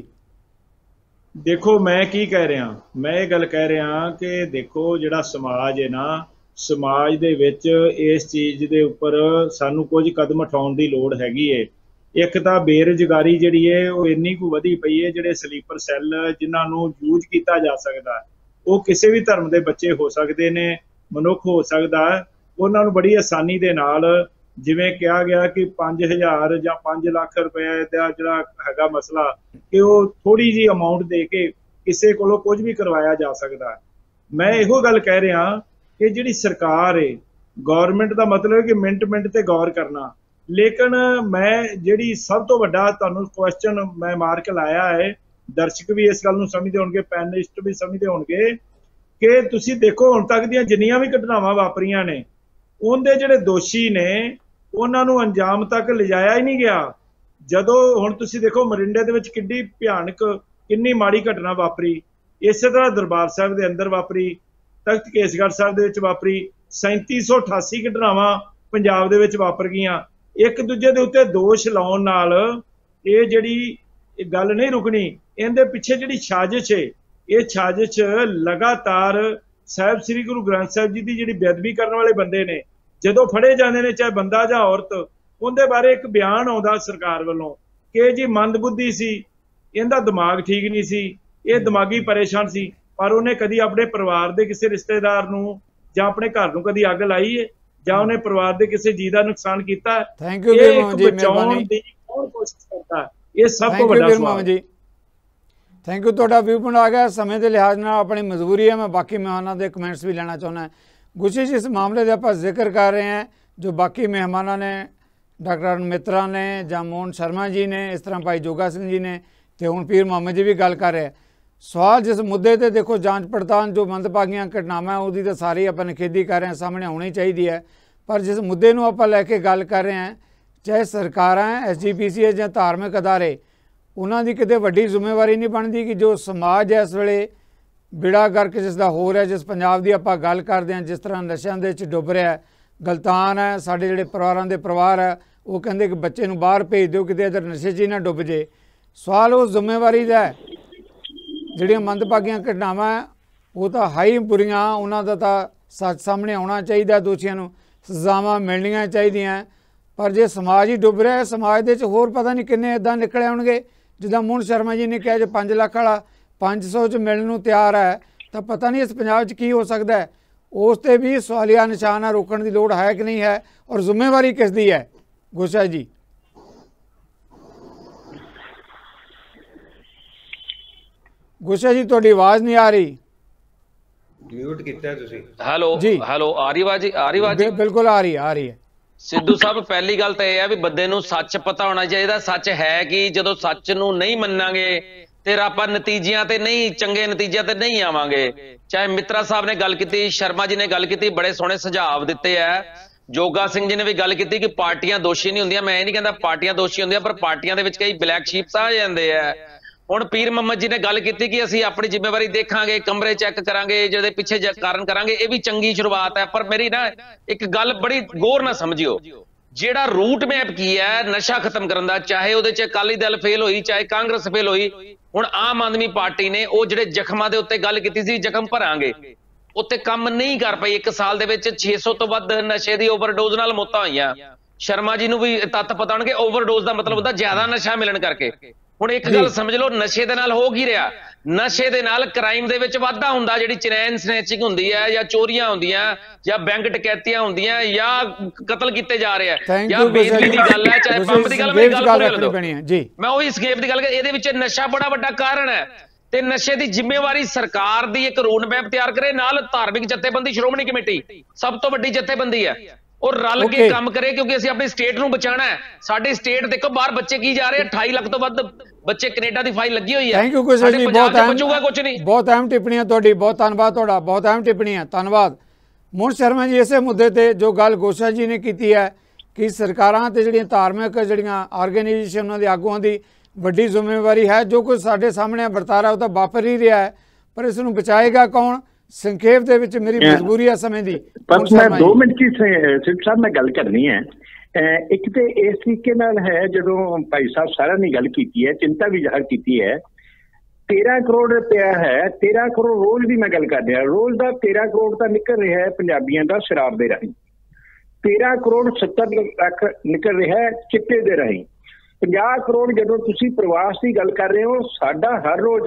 देखो मैं की कह रहा, मैं ये गल कह रहा कि देखो जिहड़ा समाज है ना, समाज दे विच इस चीज़ दे उपर सानू कुछ कदम उठाउण दी लोड़ हैगी है। एक तां बेरोजगारी जिहड़ी है वो इन्नी कुछ वधी पई है, जिहड़े स्लीपर सैल जिन्हां नूं यूज किया जा सकदा, वो किसी भी धर्म के बच्चे हो सकते ने, मनुख हो सकता है, उन्होंने बड़ी आसानी दे नाल जिवें कहा गया कि पाँच हज़ार या पाँच लाख रुपए का जिहड़ा हैगा मसला कि वो थोड़ी जी अमाउंट दे के किसी कोलों कुछ भी करवाया जा सकता है। मैं इहो गल कह रहा कि जिहड़ी सरकार है, गौरमेंट का मतलब है कि मिनट मिनट ते गौर करना, लेकिन मैं जिहड़ी सब तो वड्डा तुहानूं क्वेश्चन मैं मार के लाया है, दर्शक भी इस गल नूं समझदे होणगे, पैनलिस्ट भी समझदे होणगे कि तुसीं देखो हुण तक दीयां जिन्नियां भी घटनावां वापरीਆਂ ने, उहदे जिहड़े दोषी ने उन्हां नूं अंजाम तक लिजाया ही नहीं गया। जदों हुण तुसीं देखो मरिंडे दे विच किड्डी भयानक किन्नी माड़ी घटना वापरी, इसे तरह दरबार साहिब दे अंदर वापरी, तख्त केसगढ़ साहिब दे विच वापरी, सैंती सौ अठासी घटनावां पंजाब दे विच वापर गईयां। एक दूजे दे उत्ते दोष लाउण नाल इह जिहड़ी गल नहीं रुकनी, इहदे पिछे जिहड़ी साजिश है, ये साजिश लगातार साहिब श्री गुरु ग्रंथ साहिब जी की जिहड़ी बेअदबी करने वाले बंदे ने जदों फड़े जाते हैं, चाहे बंदा जां औरत, उनके बारे एक बयान आउंदा सरकार वालों कि जी मंदबुद्धि सी, इहदा दिमाग ठीक नहीं सी, ये दिमागी परेशान सी, पर उन्हें कभी अपने परिवार के किसी रिश्तेदार नूं जां अपने घर नूं कभी अग लाई है जां उन्हें परिवार के किसी जी का नुकसान किया है? थैंक यू जी, बचाउण दी कौन कोशिश करता है? ये सब तो बड़ा सवाल जी। थैंक यू, तुहाडा व्यू पॉइंट आ गया। समय के लिहाज नाल अपनी मजबूरी है, मैं बाकी मेहमानां दे कमेंट्स भी लेना चाहुंदा। ਗੁਸ਼ੀ ਜੀ, ਇਸ ਮਾਮਲੇ ਦਾ ਆਪਾਂ ਜ਼ਿਕਰ ਕਰ ਰਹੇ ਹਾਂ ਜੋ ਬਾਕੀ ਮਹਿਮਾਨਾਂ ਨੇ, ਡਾਕਟਰ ਮਿੱਤਰਾ ਨੇ ਜਾਂ ਮੋਹਨ ਸ਼ਰਮਾ ਜੀ ਨੇ, ਇਸ ਤਰ੍ਹਾਂ ਭਾਈ ਜੋਗਾ ਸਿੰਘ ਜੀ ਨੇ, ਤੇ ਹੁਣ ਪੀਰ ਮੁਹੰਮਦ ਜੀ ਵੀ ਗੱਲ ਕਰ ਰਹੇ। ਸਵਾਲ ਜਿਸ ਮੁੱਦੇ ਤੇ ਦੇਖੋ ਜਾਂਚ ਪੜਤਾਲ ਜੋ ਮੰਦਭਾਗੀਆਂ ਘਟਨਾਵਾਂ ਉਹਦੀ ਤਾਂ ਸਾਰੀ ਆਪਾਂ ਨਿਖੇਧੀ ਕਰ ਰਹੇ ਹਾਂ, ਸਾਹਮਣੇ ਆਉਣੀ ਚਾਹੀਦੀ ਹੈ, ਪਰ ਜਿਸ ਮੁੱਦੇ ਨੂੰ ਆਪਾਂ ਲੈ ਕੇ ਗੱਲ ਕਰ ਰਹੇ ਹਾਂ, ਚਾਹੇ ਸਰਕਾਰਾਂ ਐਸ ਜੀ ਪੀ ਸੀ ਜਾਂ ਧਾਰਮਿਕ ਅਦਾਰੇ, ਉਹਨਾਂ ਦੀ ਕਿਤੇ ਵੱਡੀ ਜ਼ਿੰਮੇਵਾਰੀ ਨਹੀਂ ਬਣਦੀ ਕਿ ਜੋ ਸਮਾਜ ਇਸ ਵੇਲੇ ਬਿੜਾ ਗਰਕ ਜਿਸ ਦਾ ਹੋ ਰਿਹਾ, ਜਿਸ ਪੰਜਾਬ ਦੀ ਆਪਾਂ ਗੱਲ ਕਰਦੇ ਹਾਂ, ਜਿਸ ਤਰ੍ਹਾਂ ਨਸ਼ਿਆਂ ਦੇ ਵਿੱਚ ਡੁੱਬ ਰਿਹਾ, ਗਲਤਾਨ ਹੈ। ਸਾਡੇ ਜਿਹੜੇ ਪਰਿਵਾਰਾਂ ਦੇ ਪਰਿਵਾਰ ਹੈ ਉਹ ਕਹਿੰਦੇ ਕਿ ਬੱਚੇ ਨੂੰ ਬਾਹਰ ਭੇਜ ਦਿਓ ਕਿਤੇ ਇੱਧਰ ਨਸ਼ੇ 'ਚ ਹੀ ਨਾ ਡੁੱਬ ਜੇ। ਸਵਾਲ ਉਸ ਜ਼ਿੰਮੇਵਾਰੀ ਦਾ ਹੈ। ਜਿਹੜੀਆਂ ਮੰਦਭਾਗੀਆਂ ਘਟਨਾਵਾਂ ਉਹ ਤਾਂ ਹਾਈ ਬੁਰੀਆਂ, ਉਹਨਾਂ ਦਾ ਤਾਂ ਸੱਚ ਸਾਹਮਣੇ ਆਉਣਾ ਚਾਹੀਦਾ, ਦੋਸ਼ੀਆਂ ਨੂੰ ਸਜ਼ਾਵਾਂ ਮਿਲਣੀਆਂ ਚਾਹੀਦੀਆਂ, ਪਰ ਜੇ ਸਮਾਜ ਹੀ ਡੁੱਬ ਰਿਹਾ, ਸਮਾਜ ਦੇ 'ਚ ਹੋਰ ਪਤਾ ਨਹੀਂ ਕਿੰਨੇ ਇੱਦਾਂ ਨਿਕਲ ਆਉਣਗੇ। ਜਿੱਦਾਂ ਮੋਹਨ ਸ਼ਰਮਾ ਜੀ ਨੇ ਕਿਹਾ ਜੇ ਪੰਜ ਲੱਖ ਵਾਲਾ ਪੰਜ ਸੌ 'ਚ ਮਿਲਣ ਨੂੰ ਤਿਆਰ ਹੈ, ਤਾਂ ਪਤਾ ਨਹੀਂ ਇਸ ਪੰਜਾਬ 'ਚ ਕੀ ਹੋ ਸਕਦਾ ਹੈ। ਉਸ 'ਤੇ ਵੀ ਸਵਾਲੀਆ ਨਿਸ਼ਾਨ ਹੈ, ਰੋਕਣ ਦੀ ਲੋੜ ਹੈ ਕਿ ਨਹੀਂ ਹੈ, ਔਰ ਜ਼ਿੰਮੇਵਾਰੀ ਕਿਸ ਦੀ ਹੈ? ਗੋਸ਼ਾ ਜੀ। ਗੋਸ਼ਾ ਜੀ, ਤੁਹਾਡੀ ਆਵਾਜ਼ ਨਹੀਂ ਆ ਰਹੀ। ਮਿਊਟ ਕੀਤਾ ਤੁਸੀਂ। ਹੈਲੋ ਜੀ, ਹੈਲੋ, ਆ ਰਹੀ ਆਵਾਜ਼? ਆ ਰਹੀ ਆਵਾਜ਼? ਬਿਲਕੁਲ ਆ ਰਹੀ ਆ ਰਹੀ ਹੈ। ਸਿੱਧੂ ਸਾਹਿਬ, ਪਹਿਲੀ ਗੱਲ ਤਾਂ ਇਹ ਹੈ ਵੀ ਬੰਦੇ ਨੂੰ ਸੱਚ ਪਤਾ ਹੋਣਾ ਚਾਹੀਦਾ। ਸੱਚ ਹੈ ਕਿ ਜਦੋਂ ਸੱਚ ਨੂੰ ਨਹੀਂ ਮੰਨਾਂਗੇ ਤੇ ਆਪਾਂ ਨਤੀਜਿਆਂ ਤੇ ਨਹੀਂ, ਚੰਗੇ ਨਤੀਜਿਆਂ ਤੇ ਨਹੀਂ ਆਵਾਂਗੇ। ਚਾਹੇ ਮਿੱਤਰਾ ਸਾਹਿਬ ਨੇ ਗੱਲ ਕੀਤੀ, ਸ਼ਰਮਾ ਜੀ ਨੇ ਗੱਲ ਕੀਤੀ, ਬੜੇ ਸੋਹਣੇ ਸੁਝਾਅ ਦਿੱਤੇ ਆ। ਜੋਗਾ ਸਿੰਘ ਜੀ ਨੇ ਵੀ ਗੱਲ ਕੀਤੀ ਕਿ ਪਾਰਟੀਆਂ ਦੋਸ਼ੀ ਨਹੀਂ ਹੁੰਦੀਆਂ। ਮੈਂ ਇਹ ਨਹੀਂ ਕਹਿੰਦਾ ਪਾਰਟੀਆਂ ਦੋਸ਼ੀ ਹੁੰਦੀਆਂ, ਪਰ ਪਾਰਟੀਆਂ ਦੇ ਵਿੱਚ ਕਈ ਬਲੈਕ ਸ਼ੀਪਸ ਆ ਜਾਂਦੇ ਆ। ਹੁਣ ਪੀਰ ਮੁਹੰਮਦ ਜੀ ਨੇ ਗੱਲ ਕੀਤੀ ਕਿ ਅਸੀਂ ਆਪਣੀ ਜ਼ਿੰਮੇਵਾਰੀ ਦੇਖਾਂਗੇ, ਕਮਰੇ ਚੈੱਕ ਕਰਾਂਗੇ, ਜਿਹਦੇ ਪਿੱਛੇ ਕਾਰਨ ਕਰਾਂਗੇ। ਇਹ ਵੀ ਚੰਗੀ ਸ਼ੁਰੂਆਤ ਹੈ, ਪਰ ਮੇਰੀ ਨਾ ਇੱਕ ਗੱਲ ਬੜੀ ਗੌਰ ਨਾਲ ਸਮਝਿਓ। ਜਿਹੜਾ ਰੂਟ ਮੈਪ ਕੀ ਹੈ ਨਸ਼ਾ ਖਤਮ ਕਰਨ ਦਾ, ਚਾਹੇ ਉਹਦੇ 'ਚ ਅਕਾਲੀ ਦਲ ਫੇਲ ਹੋਈ, ਚਾਹੇ ਕਾਂਗਰਸ ਫੇਲ ਹੋਈ, ਹੁਣ ਆਮ ਆਦਮੀ ਪਾਰਟੀ ਨੇ ਉਹ ਜਿਹੜੇ ਜ਼ਖਮਾਂ ਦੇ ਉੱਤੇ ਗੱਲ ਕੀਤੀ ਸੀ, ਜ਼ਖਮ ਭਰਾਂਗੇ, ਉੱਤੇ ਕੰਮ ਨਹੀਂ ਕਰ ਪਈ। ਇੱਕ ਸਾਲ ਦੇ ਵਿੱਚ ਛੇ ਸੌ ਤੋਂ ਵੱਧ ਨਸ਼ੇ ਦੀ ਓਵਰਡੋਜ਼ ਨਾਲ ਮੌਤਾਂ ਹੋਈਆਂ। ਸ਼ਰਮਾ ਜੀ ਨੂੰ ਵੀ ਤੱਤ ਪਤਾ ਹੋਣਗੇ, ਓਵਰਡੋਜ਼ ਦਾ ਮਤਲਬ ਹੁੰਦਾ ਜ਼ਿਆਦਾ ਨਸ਼ਾ ਮਿਲਣ ਕਰਕੇ। ਹੁਣ ਇੱਕ ਗੱਲ ਸਮਝ ਲਓ, ਨਸ਼ੇ ਦੇ ਨਾਲ ਹੋ ਕੀ ਰਿਹਾ? ਨਸ਼ੇ ਦੇ ਨਾਲ ਕ੍ਰਾਈਮ ਦੇ ਵਿੱਚ ਵਾਧਾ ਹੁੰਦਾ। ਜਿਹੜੀ ਚੈਨ ਸਨੈਚਿੰਗ ਹੁੰਦੀ ਹੈ, ਜਾਂ ਚੋਰੀਆਂ ਹੁੰਦੀਆਂ, ਜਾਂ ਬੈਂਕ ਡਕੈਤੀਆਂ ਹੁੰਦੀਆਂ, ਜਾਂ ਕਤਲ ਕੀਤੇ ਜਾ ਰਹੇ ਆ, ਜਾਂ ਬੇਦਬੀ ਦੀ ਗੱਲ ਹੈ, ਚਾਹੇ ਬੰਬ ਦੀ ਗੱਲ, ਮੇਰੀ ਗੱਲ ਪੂਰੀ ਜੀ। ਮੈਂ ਉਹੀ ਸਕੇਪ ਦੀ ਗੱਲ ਕਰ, ਇਹਦੇ ਵਿੱਚ ਨਸ਼ਾ ਬੜਾ ਵੱਡਾ ਕਾਰਨ ਹੈ। ਤੇ ਨਸ਼ੇ ਦੀ ਜ਼ਿੰਮੇਵਾਰੀ ਸਰਕਾਰ ਦੀ ਇੱਕ ਰੋਡ ਮੈਪ ਤਿਆਰ ਕਰੇ, ਨਾਲ ਧਾਰਮਿਕ ਜਥੇਬੰਦੀ ਸ਼੍ਰੋਮਣੀ ਕਮੇਟੀ ਸਭ ਤੋਂ ਵੱਡੀ ਜਥੇਬੰਦੀ ਹੈ, ਉਹ ਰਲ ਕੇ ਕੰਮ ਕਰੇ, ਕਿਉਂਕਿ ਅਸੀਂ ਆਪਣੀ ਸਟੇਟ ਨੂੰ ਬਚਾਉਣਾ ਹੈ। ਸਾਡੀ ਸਟੇਟ ਦੇਖੋ ਬਾਹਰ ਬੱਚੇ ਕੀ ਜਾ ਰਹੇ, ਅਠਾਈ ਲੱਖ ਤੋਂ ਵੱਧ ਬੱਚੇ ਕੈਨੇਡਾ ਦੀ ਫਾਈਲ ਲੱਗੀ ਹੋਈ ਹੈ। ਥੈਂਕ ਯੂ ਗੋਸ਼ਾ ਜੀ, ਬਹੁਤ ਬਚੂਗਾ ਕੁਝ ਨਹੀਂ। ਬਹੁਤ ਅਹਿਮ ਟਿੱਪਣੀਆਂ ਤੁਹਾਡੀ, ਬਹੁਤ ਧੰਨਵਾਦ ਤੁਹਾਡਾ, ਬਹੁਤ ਅਹਿਮ ਟਿੱਪਣੀਆਂ, ਧੰਨਵਾਦ। ਮੋਹਨ ਸ਼ਰਮਾ ਜੀ, ਇਸੇ ਮੁੱਦੇ ਤੇ ਜੋ ਗੱਲ ਗੋਸ਼ਾ ਜੀ ਨੇ ਕੀਤੀ ਹੈ ਕਿ ਸਰਕਾਰਾਂ ਤੇ ਜਿਹੜੀਆਂ ਧਾਰਮਿਕ ਜਿਹੜੀਆਂ ਆਰਗੇਨਾਈਜੇਸ਼ਨ, ਉਹਨਾਂ ਦੇ ਆਗੂਆਂ ਦੀ ਵੱਡੀ ਜ਼ਿੰਮੇਵਾਰੀ ਹੈ। ਜੋ ਕੁਝ ਸਾਡੇ ਸਾਹਮਣੇ ਵਰਤਾਰਾ ਉਹ ਤਾਂ ਵਾਪਰ ਹੀ ਰਿਹਾ ਹੈ, ਪਰ ਇਸ ਨੂੰ ਬਚਾਏਗਾ ਕੌਣ? ਸੰਖੇਪ ਦੇ ਵਿੱਚ ਮੇਰੀ ਮਜਬੂਰੀ ਹੈ ਸਮੇਂ ਦੀ। ਪਰ ਮੈਂ ਦੋ ਮਿੰਟ ਕੀ ਸਿੱਧ ਸਾਹਿਬ ਮੈਂ ਗੱਲ ਕਰਨੀ ਹੈ। ਇੱਕ ਤੇ ਇਸ ਤਰੀਕੇ ਨਾਲ ਹੈ, ਜਦੋਂ ਭਾਈ ਸਾਹਿਬ ਸਾਰਿਆਂ ਨੇ ਗੱਲ ਕੀਤੀ ਹੈ, ਚਿੰਤਾ ਵੀ ਜ਼ਾਹਰ ਕੀਤੀ ਹੈ, ਤੇਰਾਂ ਕਰੋੜ ਰੁਪਇਆ ਹੈ, ਤੇਰਾਂ ਕਰੋੜ ਰੋਜ਼ ਦੀ ਮੈਂ ਗੱਲ ਕਰ ਰਿਹਾ, ਰੋਜ਼ ਦਾ ਤੇਰਾਂ ਕਰੋੜ ਤਾਂ ਨਿਕਲ ਰਿਹਾ ਹੈ ਪੰਜਾਬੀਆਂ ਦਾ ਸ਼ਰਾਬ ਦੇ ਰਾਹੀਂ, ਤੇਰਾਂ ਕਰੋੜ ਸੱਤਰ ਲੱਖ ਨਿਕਲ ਰਿਹਾ ਹੈ ਚਿੱਟੇ ਦੇ ਰਾਹੀਂ, ਪੰਜਾਹ ਕਰੋੜ ਜਦੋਂ ਤੁਸੀਂ ਪ੍ਰਵਾਸ ਦੀ ਗੱਲ ਕਰ ਰਹੇ ਹੋ, ਸਾਡਾ ਹਰ ਰੋਜ਼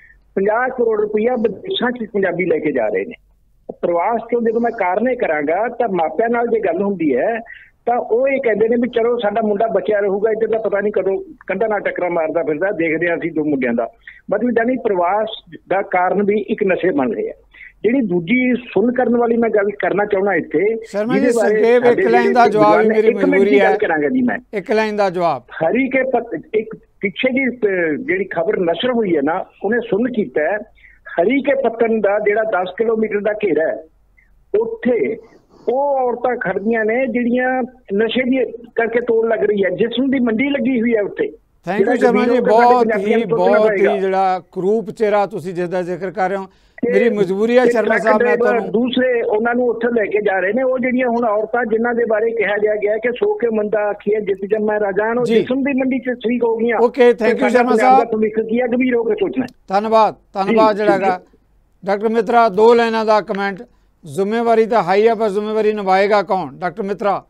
ਪੰਜਾਹ ਕਰੋੜ ਰੁਪਇਆ ਵਿਦੇਸ਼ਾਂ 'ਚ ਪੰਜਾਬੀ ਲੈ ਕੇ ਜਾ ਰਹੇ ਨੇ। ਪ੍ਰਵਾਸ ਤੋਂ ਜਦੋਂ ਮੈਂ ਕਾਰਨੇ ਕਰਾਂਗਾ ਤਾਂ ਮਾਪਿਆਂ ਨਾਲ ਜੇ ਗੱਲ ਹੁੰਦੀ ਹੈ ਤਾਂ ਉਹ ਇਹ ਕਹਿੰਦੇ ਨੇ ਵੀ ਚਲੋ ਸਾਡਾ ਮੁੰਡਾ ਬਚਿਆ ਰਹੂਗਾ, ਇੱਧਰ ਦਾ ਪਤਾ ਨਹੀਂ ਕਦੋਂ ਕੰਧਾਂ ਨਾਲ ਟੱਕਰਾਂ ਮਾਰਦਾ ਫਿਰਦਾ, ਦੇਖਦੇ ਹਾਂ ਅਸੀਂ ਦੋ ਮੁੰਡਿਆਂ ਦਾ। ਮਤਲਬ ਜਾਨੀ ਪ੍ਰਵਾਸ ਦਾ ਕਾਰਨ ਵੀ ਇੱਕ ਨਸ਼ੇ ਬਣ ਰਹੇ ਆ। ਜਿਹੜੀ ਦੂਜੀ ਸੁਣ ਕਰਨ ਵਾਲੀ ਮੈਂ ਗੱਲ ਕਰਨਾ ਚਾਹੁੰਦਾ ਇੱਥੇ, ਸ਼ਰਮਾ ਜੀ ਸੰਖੇਪ ਇੱਕ ਲਾਈਨ ਦਾ ਜਵਾਬ ਹੀ ਮੇਰੀ ਮਜਬੂਰੀ ਹੈ, ਕਰਾਂਗਾ ਜੀ ਮੈਂ ਇੱਕ ਲਾਈਨ ਦਾ ਜਵਾਬ। ਹਰੀ ਕੇ ਇੱਕ ਪਿੱਛੇ ਦੀ ਜਿਹੜੀ ਖਬਰ ਨਸ਼ਰ ਹੋਈ ਹੈ ਨਾ, ਉਹਨੇ ਸੁਣ ਕੀਤਾ ਹੈ, ਹਰੀ ਕੇ ਪੱਤਨ ਦਾ ਜਿਹੜਾ ਦਸ ਕਿਲੋਮੀਟਰ ਦਾ ਘੇਰਾ ਹੈ, ਉੱਥੇ ਉਹ ਔਰਤਾਂ ਖੜਦੀਆਂ ਨੇ ਜਿਹੜੀਆਂ ਨਸ਼ੇ ਦੀ ਕਰਕੇ ਤੋੜ ਲੱਗ ਰਹੀ ਹੈ, ਜਿਸਮ ਦੀ ਮੰਡੀ ਲੱਗੀ ਹੋਈ ਹੈ ਉੱਥੇ। ਥੈਂਕ ਯੂ ਸ਼ਰਮਾ ਜੀ, ਬਹੁਤ ਹੀ ਬਹੁਤ ਹੀ ਜਿਹੜਾ ਕਰੂਪ ਚਿਹਰਾ ਤੁਸੀਂ ਜਿਸ ਦਾ ਜ਼ਿਕਰ ਕਰ ਰਹੇ ਹੋ, ਮੇਰੀ ਮਜਬੂਰੀ ਹੈ ਸ਼ਰਮਾ ਸਾਹਿਬ, ਮੈਂ ਤੁਹਾਨੂੰ ਦੂਸਰੇ ਉਹਨਾਂ ਨੂੰ ਉੱਥੇ ਲੈ ਕੇ ਜਾ ਰਹੇ ਨੇ। ਉਹ ਜਿਹੜੀਆਂ ਹੁਣ ਔਰਤਾਂ ਜਿਨ੍ਹਾਂ ਦੇ ਬਾਰੇ ਕਿਹਾ ਜਾ ਗਿਆ ਕਿ ਸੋ ਕੇ ਮੰਦਾ ਆਖੀਏ ਜਿੱਤ ਜੰਮੈ ਰਾਜਾਨ, ਉਹ ਜਿਸਮ ਦੀ ਮੰਡੀ 'ਚ ਸ਼ਰੀਕ ਹੋ ਗਈਆਂ। ਓਕੇ, ਥੈਂਕ ਯੂ ਸ਼ਰਮਾ ਸਾਹਿਬ, ਭਵਿੱਖ ਕੀ ਹੈ ਗੰਭੀਰ ਹੋ ਕੇ ਸੋਚਣਾ। ਧੰਨਵਾਦ ਧੰਨਵਾਦ। ਜਿਹੜਾਗਾ ਡਾਕਟਰ ਮਿੱਤਰਾ, ਦੋ ਲਾਈਨਾਂ ਦਾ ਕਮੈਂਟ। ਜ਼ਿੰਮੇਵਾਰੀ ਤਾਂ ਹਾਈ ਹੈ, ਪਰ ਜ਼ਿੰਮੇਵਾਰੀ ਨਿਭਾਏਗਾ ਕੌਣ? ਡਾਕਟਰ ਮਿੱਤਰਾ,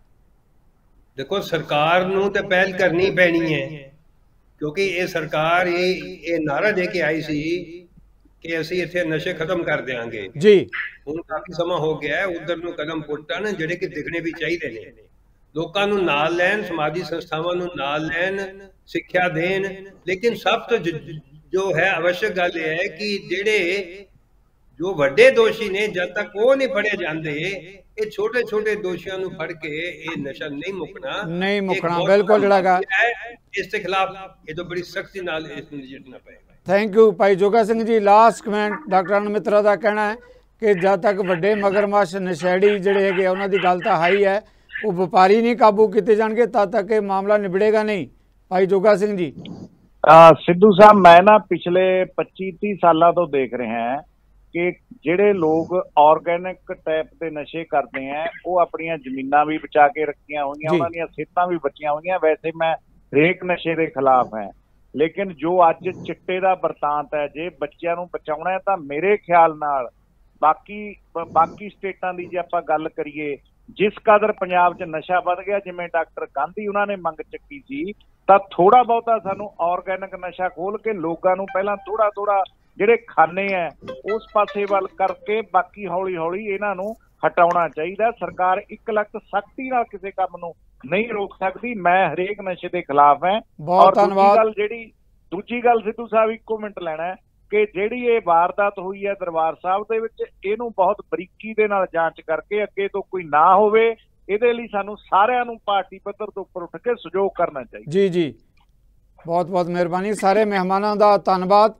ਦੇਖੋ ਸਰਕਾਰ ਨੂੰ ਤਾਂ ਪਹਿਲ ਕਰਨੀ ਪੈਣੀ ਹੈ, ਕਿਉਂਕਿ ਇਹ ਸਰਕਾਰ ਇਹ ਇਹ ਨਾਰਾ ਦੇ ਕੇ ਆਈ ਸੀ ਕਿ ਅਸੀਂ ਇੱਥੇ ਨਸ਼ੇ ਖਤਮ ਕਰ ਦੇਵਾਂਗੇ ਜੀ। ਹੁਣ ਕਾਫੀ ਸਮਾਂ ਹੋ ਗਿਆ ਹੈ, ਉਧਰ ਨੂੰ ਕਦਮ ਪੁੱਟਣ ਜਿਹੜੇ ਕਿ ਦਿਖਣੇ ਵੀ ਚਾਹੀਦੇ ਨੇ, ਲੋਕਾਂ ਨੂੰ ਨਾਲ ਲੈਣ, ਸਮਾਜੀ ਸੰਸਥਾਵਾਂ ਨੂੰ ਨਾਲ ਲੈਣ, ਸਿੱਖਿਆ ਦੇਣ। ਲੇਕਿਨ ਸਭ ਤੋਂ ਜੋ ਹੈ ਆਵਸ਼ਕ ਗੱਲ ਇਹ ਹੈ ਕਿ ਜਿਹੜੇ ਜੋ ਵੱਡੇ ਦੋਸ਼ੀ ਨੇ ਜਦ ਤੱਕ ਉਹ ਨਹੀਂ ਫੜੇ ਜਾਂਦੇ, ਇਹ ਛੋਟੇ ਛੋਟੇ ਦੋਸ਼ੀਆਂ ਨੂੰ ਫੜ ਕੇ ਇਹ ਨਸ਼ਾ ਨਹੀਂ ਮੁਕਣਾ ਨਹੀਂ ਮੁਕਣਾ ਬਿਲਕੁਲ ਜਿਹੜਾਗਾ ਇਸ ਦੇ ਖਿਲਾਫ ਇਹ ਤੋਂ ਬੜੀ ਸਖਤੀ ਨਾਲ ਇਸ ਨੂੰ ਨਜਿੱਠਣਾ ਪਏਗਾ। Thank you Bhai Joga Singh ji. Last comment doctor ਅਨੰਦ ਮਿੱਤਰਾ ਦਾ ਕਹਿਣਾ ਹੈ ਕਿ ਜਦ ਤੱਕ ਵੱਡੇ ਮਗਰਮੱਛ ਨਸ਼ੇੜੀ ਜਿਹੜੇ ਹੈਗੇ ਉਹਨਾਂ ਦੀ ਗੱਲ ਤਾਂ ਹਾਈ ਹੈ, ਉਹ ਵਪਾਰੀ ਨਹੀਂ ਕਾਬੂ ਕੀਤੇ ਜਾਣਗੇ ਤਦ ਤੱਕ ਇਹ ਮਾਮਲਾ ਨਿਬੜੇਗਾ ਨਹੀਂ। ਭਾਈ ਜੋਗਾ ਸਿੰਘ ਜੀ। ਸਿੱਧੂ ਸਾਹਿਬ, ਮੈਂ ਨਾ ਪਿਛਲੇ ਪੱਚੀ ਤੀਹ ਸਾਲਾਂ ਤੋਂ ਦੇਖ ਰਿਹਾ ਹਾਂ ਕਿ ਜਿਹੜੇ ਲੋਕ ਆਰਗੈਨਿਕ ਟਾਈਪ ਦੇ ਨਸ਼ੇ ਕਰਦੇ ਆ ਉਹ ਆਪਣੀਆਂ ਜ਼ਮੀਨਾਂ ਵੀ ਬਚਾ ਕੇ ਰੱਖੀਆਂ ਹੋਈਆਂ, ਉਹਨਾਂ ਦੀਆਂ ਸਿਹਤਾਂ ਵੀ ਬਚੀਆਂ ਹੋਈਆਂ। ਵੈਸੇ ਮੈਂ ਹਰੇਕ ਨਸ਼ੇ ਦੇ ਖਿਲਾਫ ਹੈ, ਲੇਕਿਨ ਜੋ ਅੱਜ ਚਿੱਟੇ ਦਾ ਵਰਤਾਂਤ ਹੈ, ਜੇ ਬੱਚਿਆਂ ਨੂੰ ਬਚਾਉਣਾ ਹੈ ਤਾਂ ਮੇਰੇ ਖਿਆਲ ਨਾਲ ਬਾਕੀ ਬਾਕੀ ਸਟੇਟਾਂ ਦੀ ਜੇ ਆਪਾਂ ਗੱਲ ਕਰੀਏ, ਜਿਸ ਕਦਰ ਪੰਜਾਬ 'ਚ ਨਸ਼ਾ ਵੱਧ ਗਿਆ, ਜਿਵੇਂ ਡਾਕਟਰ ਗਾਂਧੀ ਉਹਨਾਂ ਨੇ ਮੰਗ ਚੱਕੀ ਸੀ, ਤਾਂ ਥੋੜਾ ਬਹੁਤਾ ਸਾਨੂੰ ਆਰਗੈਨਿਕ ਨਸ਼ਾ ਖੋਲ ਕੇ ਲੋਕਾਂ ਨੂੰ ਪਹਿਲਾਂ ਥੋੜਾ ਥੋੜਾ ਜਿਹੜੇ ਖਾਨੇ ਹੈ ਉਸ ਪਾਸੇ ਵੱਲ ਕਰਕੇ ਬਾਕੀ ਹੌਲੀ ਹੌਲੀ ਇਹਨਾਂ ਨੂੰ ਹਟਾਉਣਾ ਚਾਹੀਦਾ। ਸਰਕਾਰ ਇੱਕ ਲੱਖ ਸਖਤੀ ਨਾਲ ਕਿਸੇ ਕੰਮ ਨੂੰ ਨਹੀਂ ਰੋਕ ਸਕਦੀ। ਮੈਂ ਹਰੇਕ ਨਸ਼ੇ ਦੇ ਖਿਲਾਫ ਹੈ। ਬਹੁਤ ਧੰਨਵਾਦ। ਗੱਲ ਜਿਹੜੀ ਦੂਜੀ ਗੱਲ ਸਿੱਧੂ ਸਾਹਿਬ ਇੱਕੋ ਮਿੰਟ ਲੈਣਾ ਕਿ ਜਿਹੜੀ ਇਹ ਵਾਰਦਾਤ ਹੋਈ ਹੈ ਦਰਬਾਰ ਸਾਹਿਬ ਦੇ ਵਿੱਚ, ਇਹਨੂੰ ਬਹੁਤ ਬਰੀਕੀ ਦੇ ਨਾਲ ਜਾਂਚ ਕਰਕੇ ਅੱਗੇ ਤੋਂ ਕੋਈ ਨਾ ਹੋਵੇ, ਇਹਦੇ ਲਈ ਸਾਨੂੰ ਸਾਰਿਆਂ ਨੂੰ ਪਾਰਟੀ ਪੱਧਰ ਤੋਂ ਉੱਪਰ ਉੱਠ ਕੇ ਸਹਿਯੋਗ ਕਰਨਾ ਚਾਹੀਦਾ। ਜੀ ਜੀ, ਬਹੁਤ ਬਹੁਤ ਮਿਹਰਬਾਨੀ। ਸਾਰੇ ਮਹਿਮਾਨਾਂ ਦਾ ਧੰਨਵਾਦ।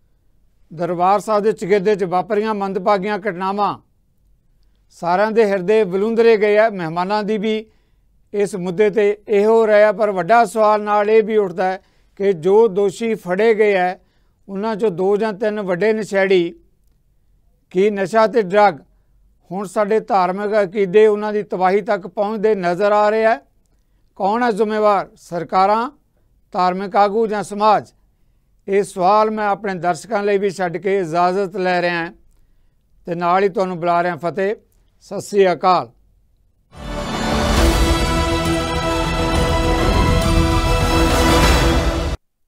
ਦਰਬਾਰ ਸਾਹਿਬ ਦੇ ਚਗਿਰਦੇ 'ਚ ਵਾਪਰੀਆਂ ਮੰਦਭਾਗੀਆਂ ਘਟਨਾਵਾਂ ਸਾਰਿਆਂ ਦੇ ਹਿਰਦੇ ਬਲੂੰਦਰੇ ਗਏ ਆ। ਮਹਿਮਾਨਾਂ ਦੀ ਵੀ ਇਸ ਮੁੱਦੇ ਤੇ ਇਹੋ ਰਿਹਾ, ਪਰ ਵੱਡਾ ਸਵਾਲ ਨਾਲ ਇਹ ਵੀ ਉੱਠਦਾ ਹੈ ਕਿ ਜੋ ਦੋਸ਼ੀ ਫੜੇ ਗਏ ਹੈ ਉਹਨਾਂ 'ਚੋਂ ਦੋ ਜਾਂ ਤਿੰਨ ਵੱਡੇ ਨਸ਼ੇੜੀ, ਕੀ ਨਸ਼ਾ ਤੇ ਡਰੱਗ ਹੁਣ ਸਾਡੇ ਧਾਰਮਿਕ ਅਕੀਦੇ ਉਹਨਾਂ ਦੀ ਤਬਾਹੀ ਤੱਕ ਪਹੁੰਚਦੇ ਨਜ਼ਰ ਆ ਰਹੇ ਹੈ? ਕੌਣ ਹੈ ਜ਼ਿੰਮੇਵਾਰ, ਸਰਕਾਰਾਂ, ਧਾਰਮਿਕ ਆਗੂ ਜਾਂ ਸਮਾਜ? ਇਹ ਸਵਾਲ ਮੈਂ ਆਪਣੇ ਦਰਸ਼ਕਾਂ ਲਈ ਵੀ ਛੱਡ ਕੇ ਇਜਾਜ਼ਤ ਲੈ ਰਿਹਾ ਹਾਂ ਤੇ ਨਾਲ ਹੀ ਤੁਹਾਨੂੰ ਬੁਲਾ ਰਿਹਾ। ਫਤਿਹ, ਸਤਿ ਸ੍ਰੀ ਅਕਾਲ।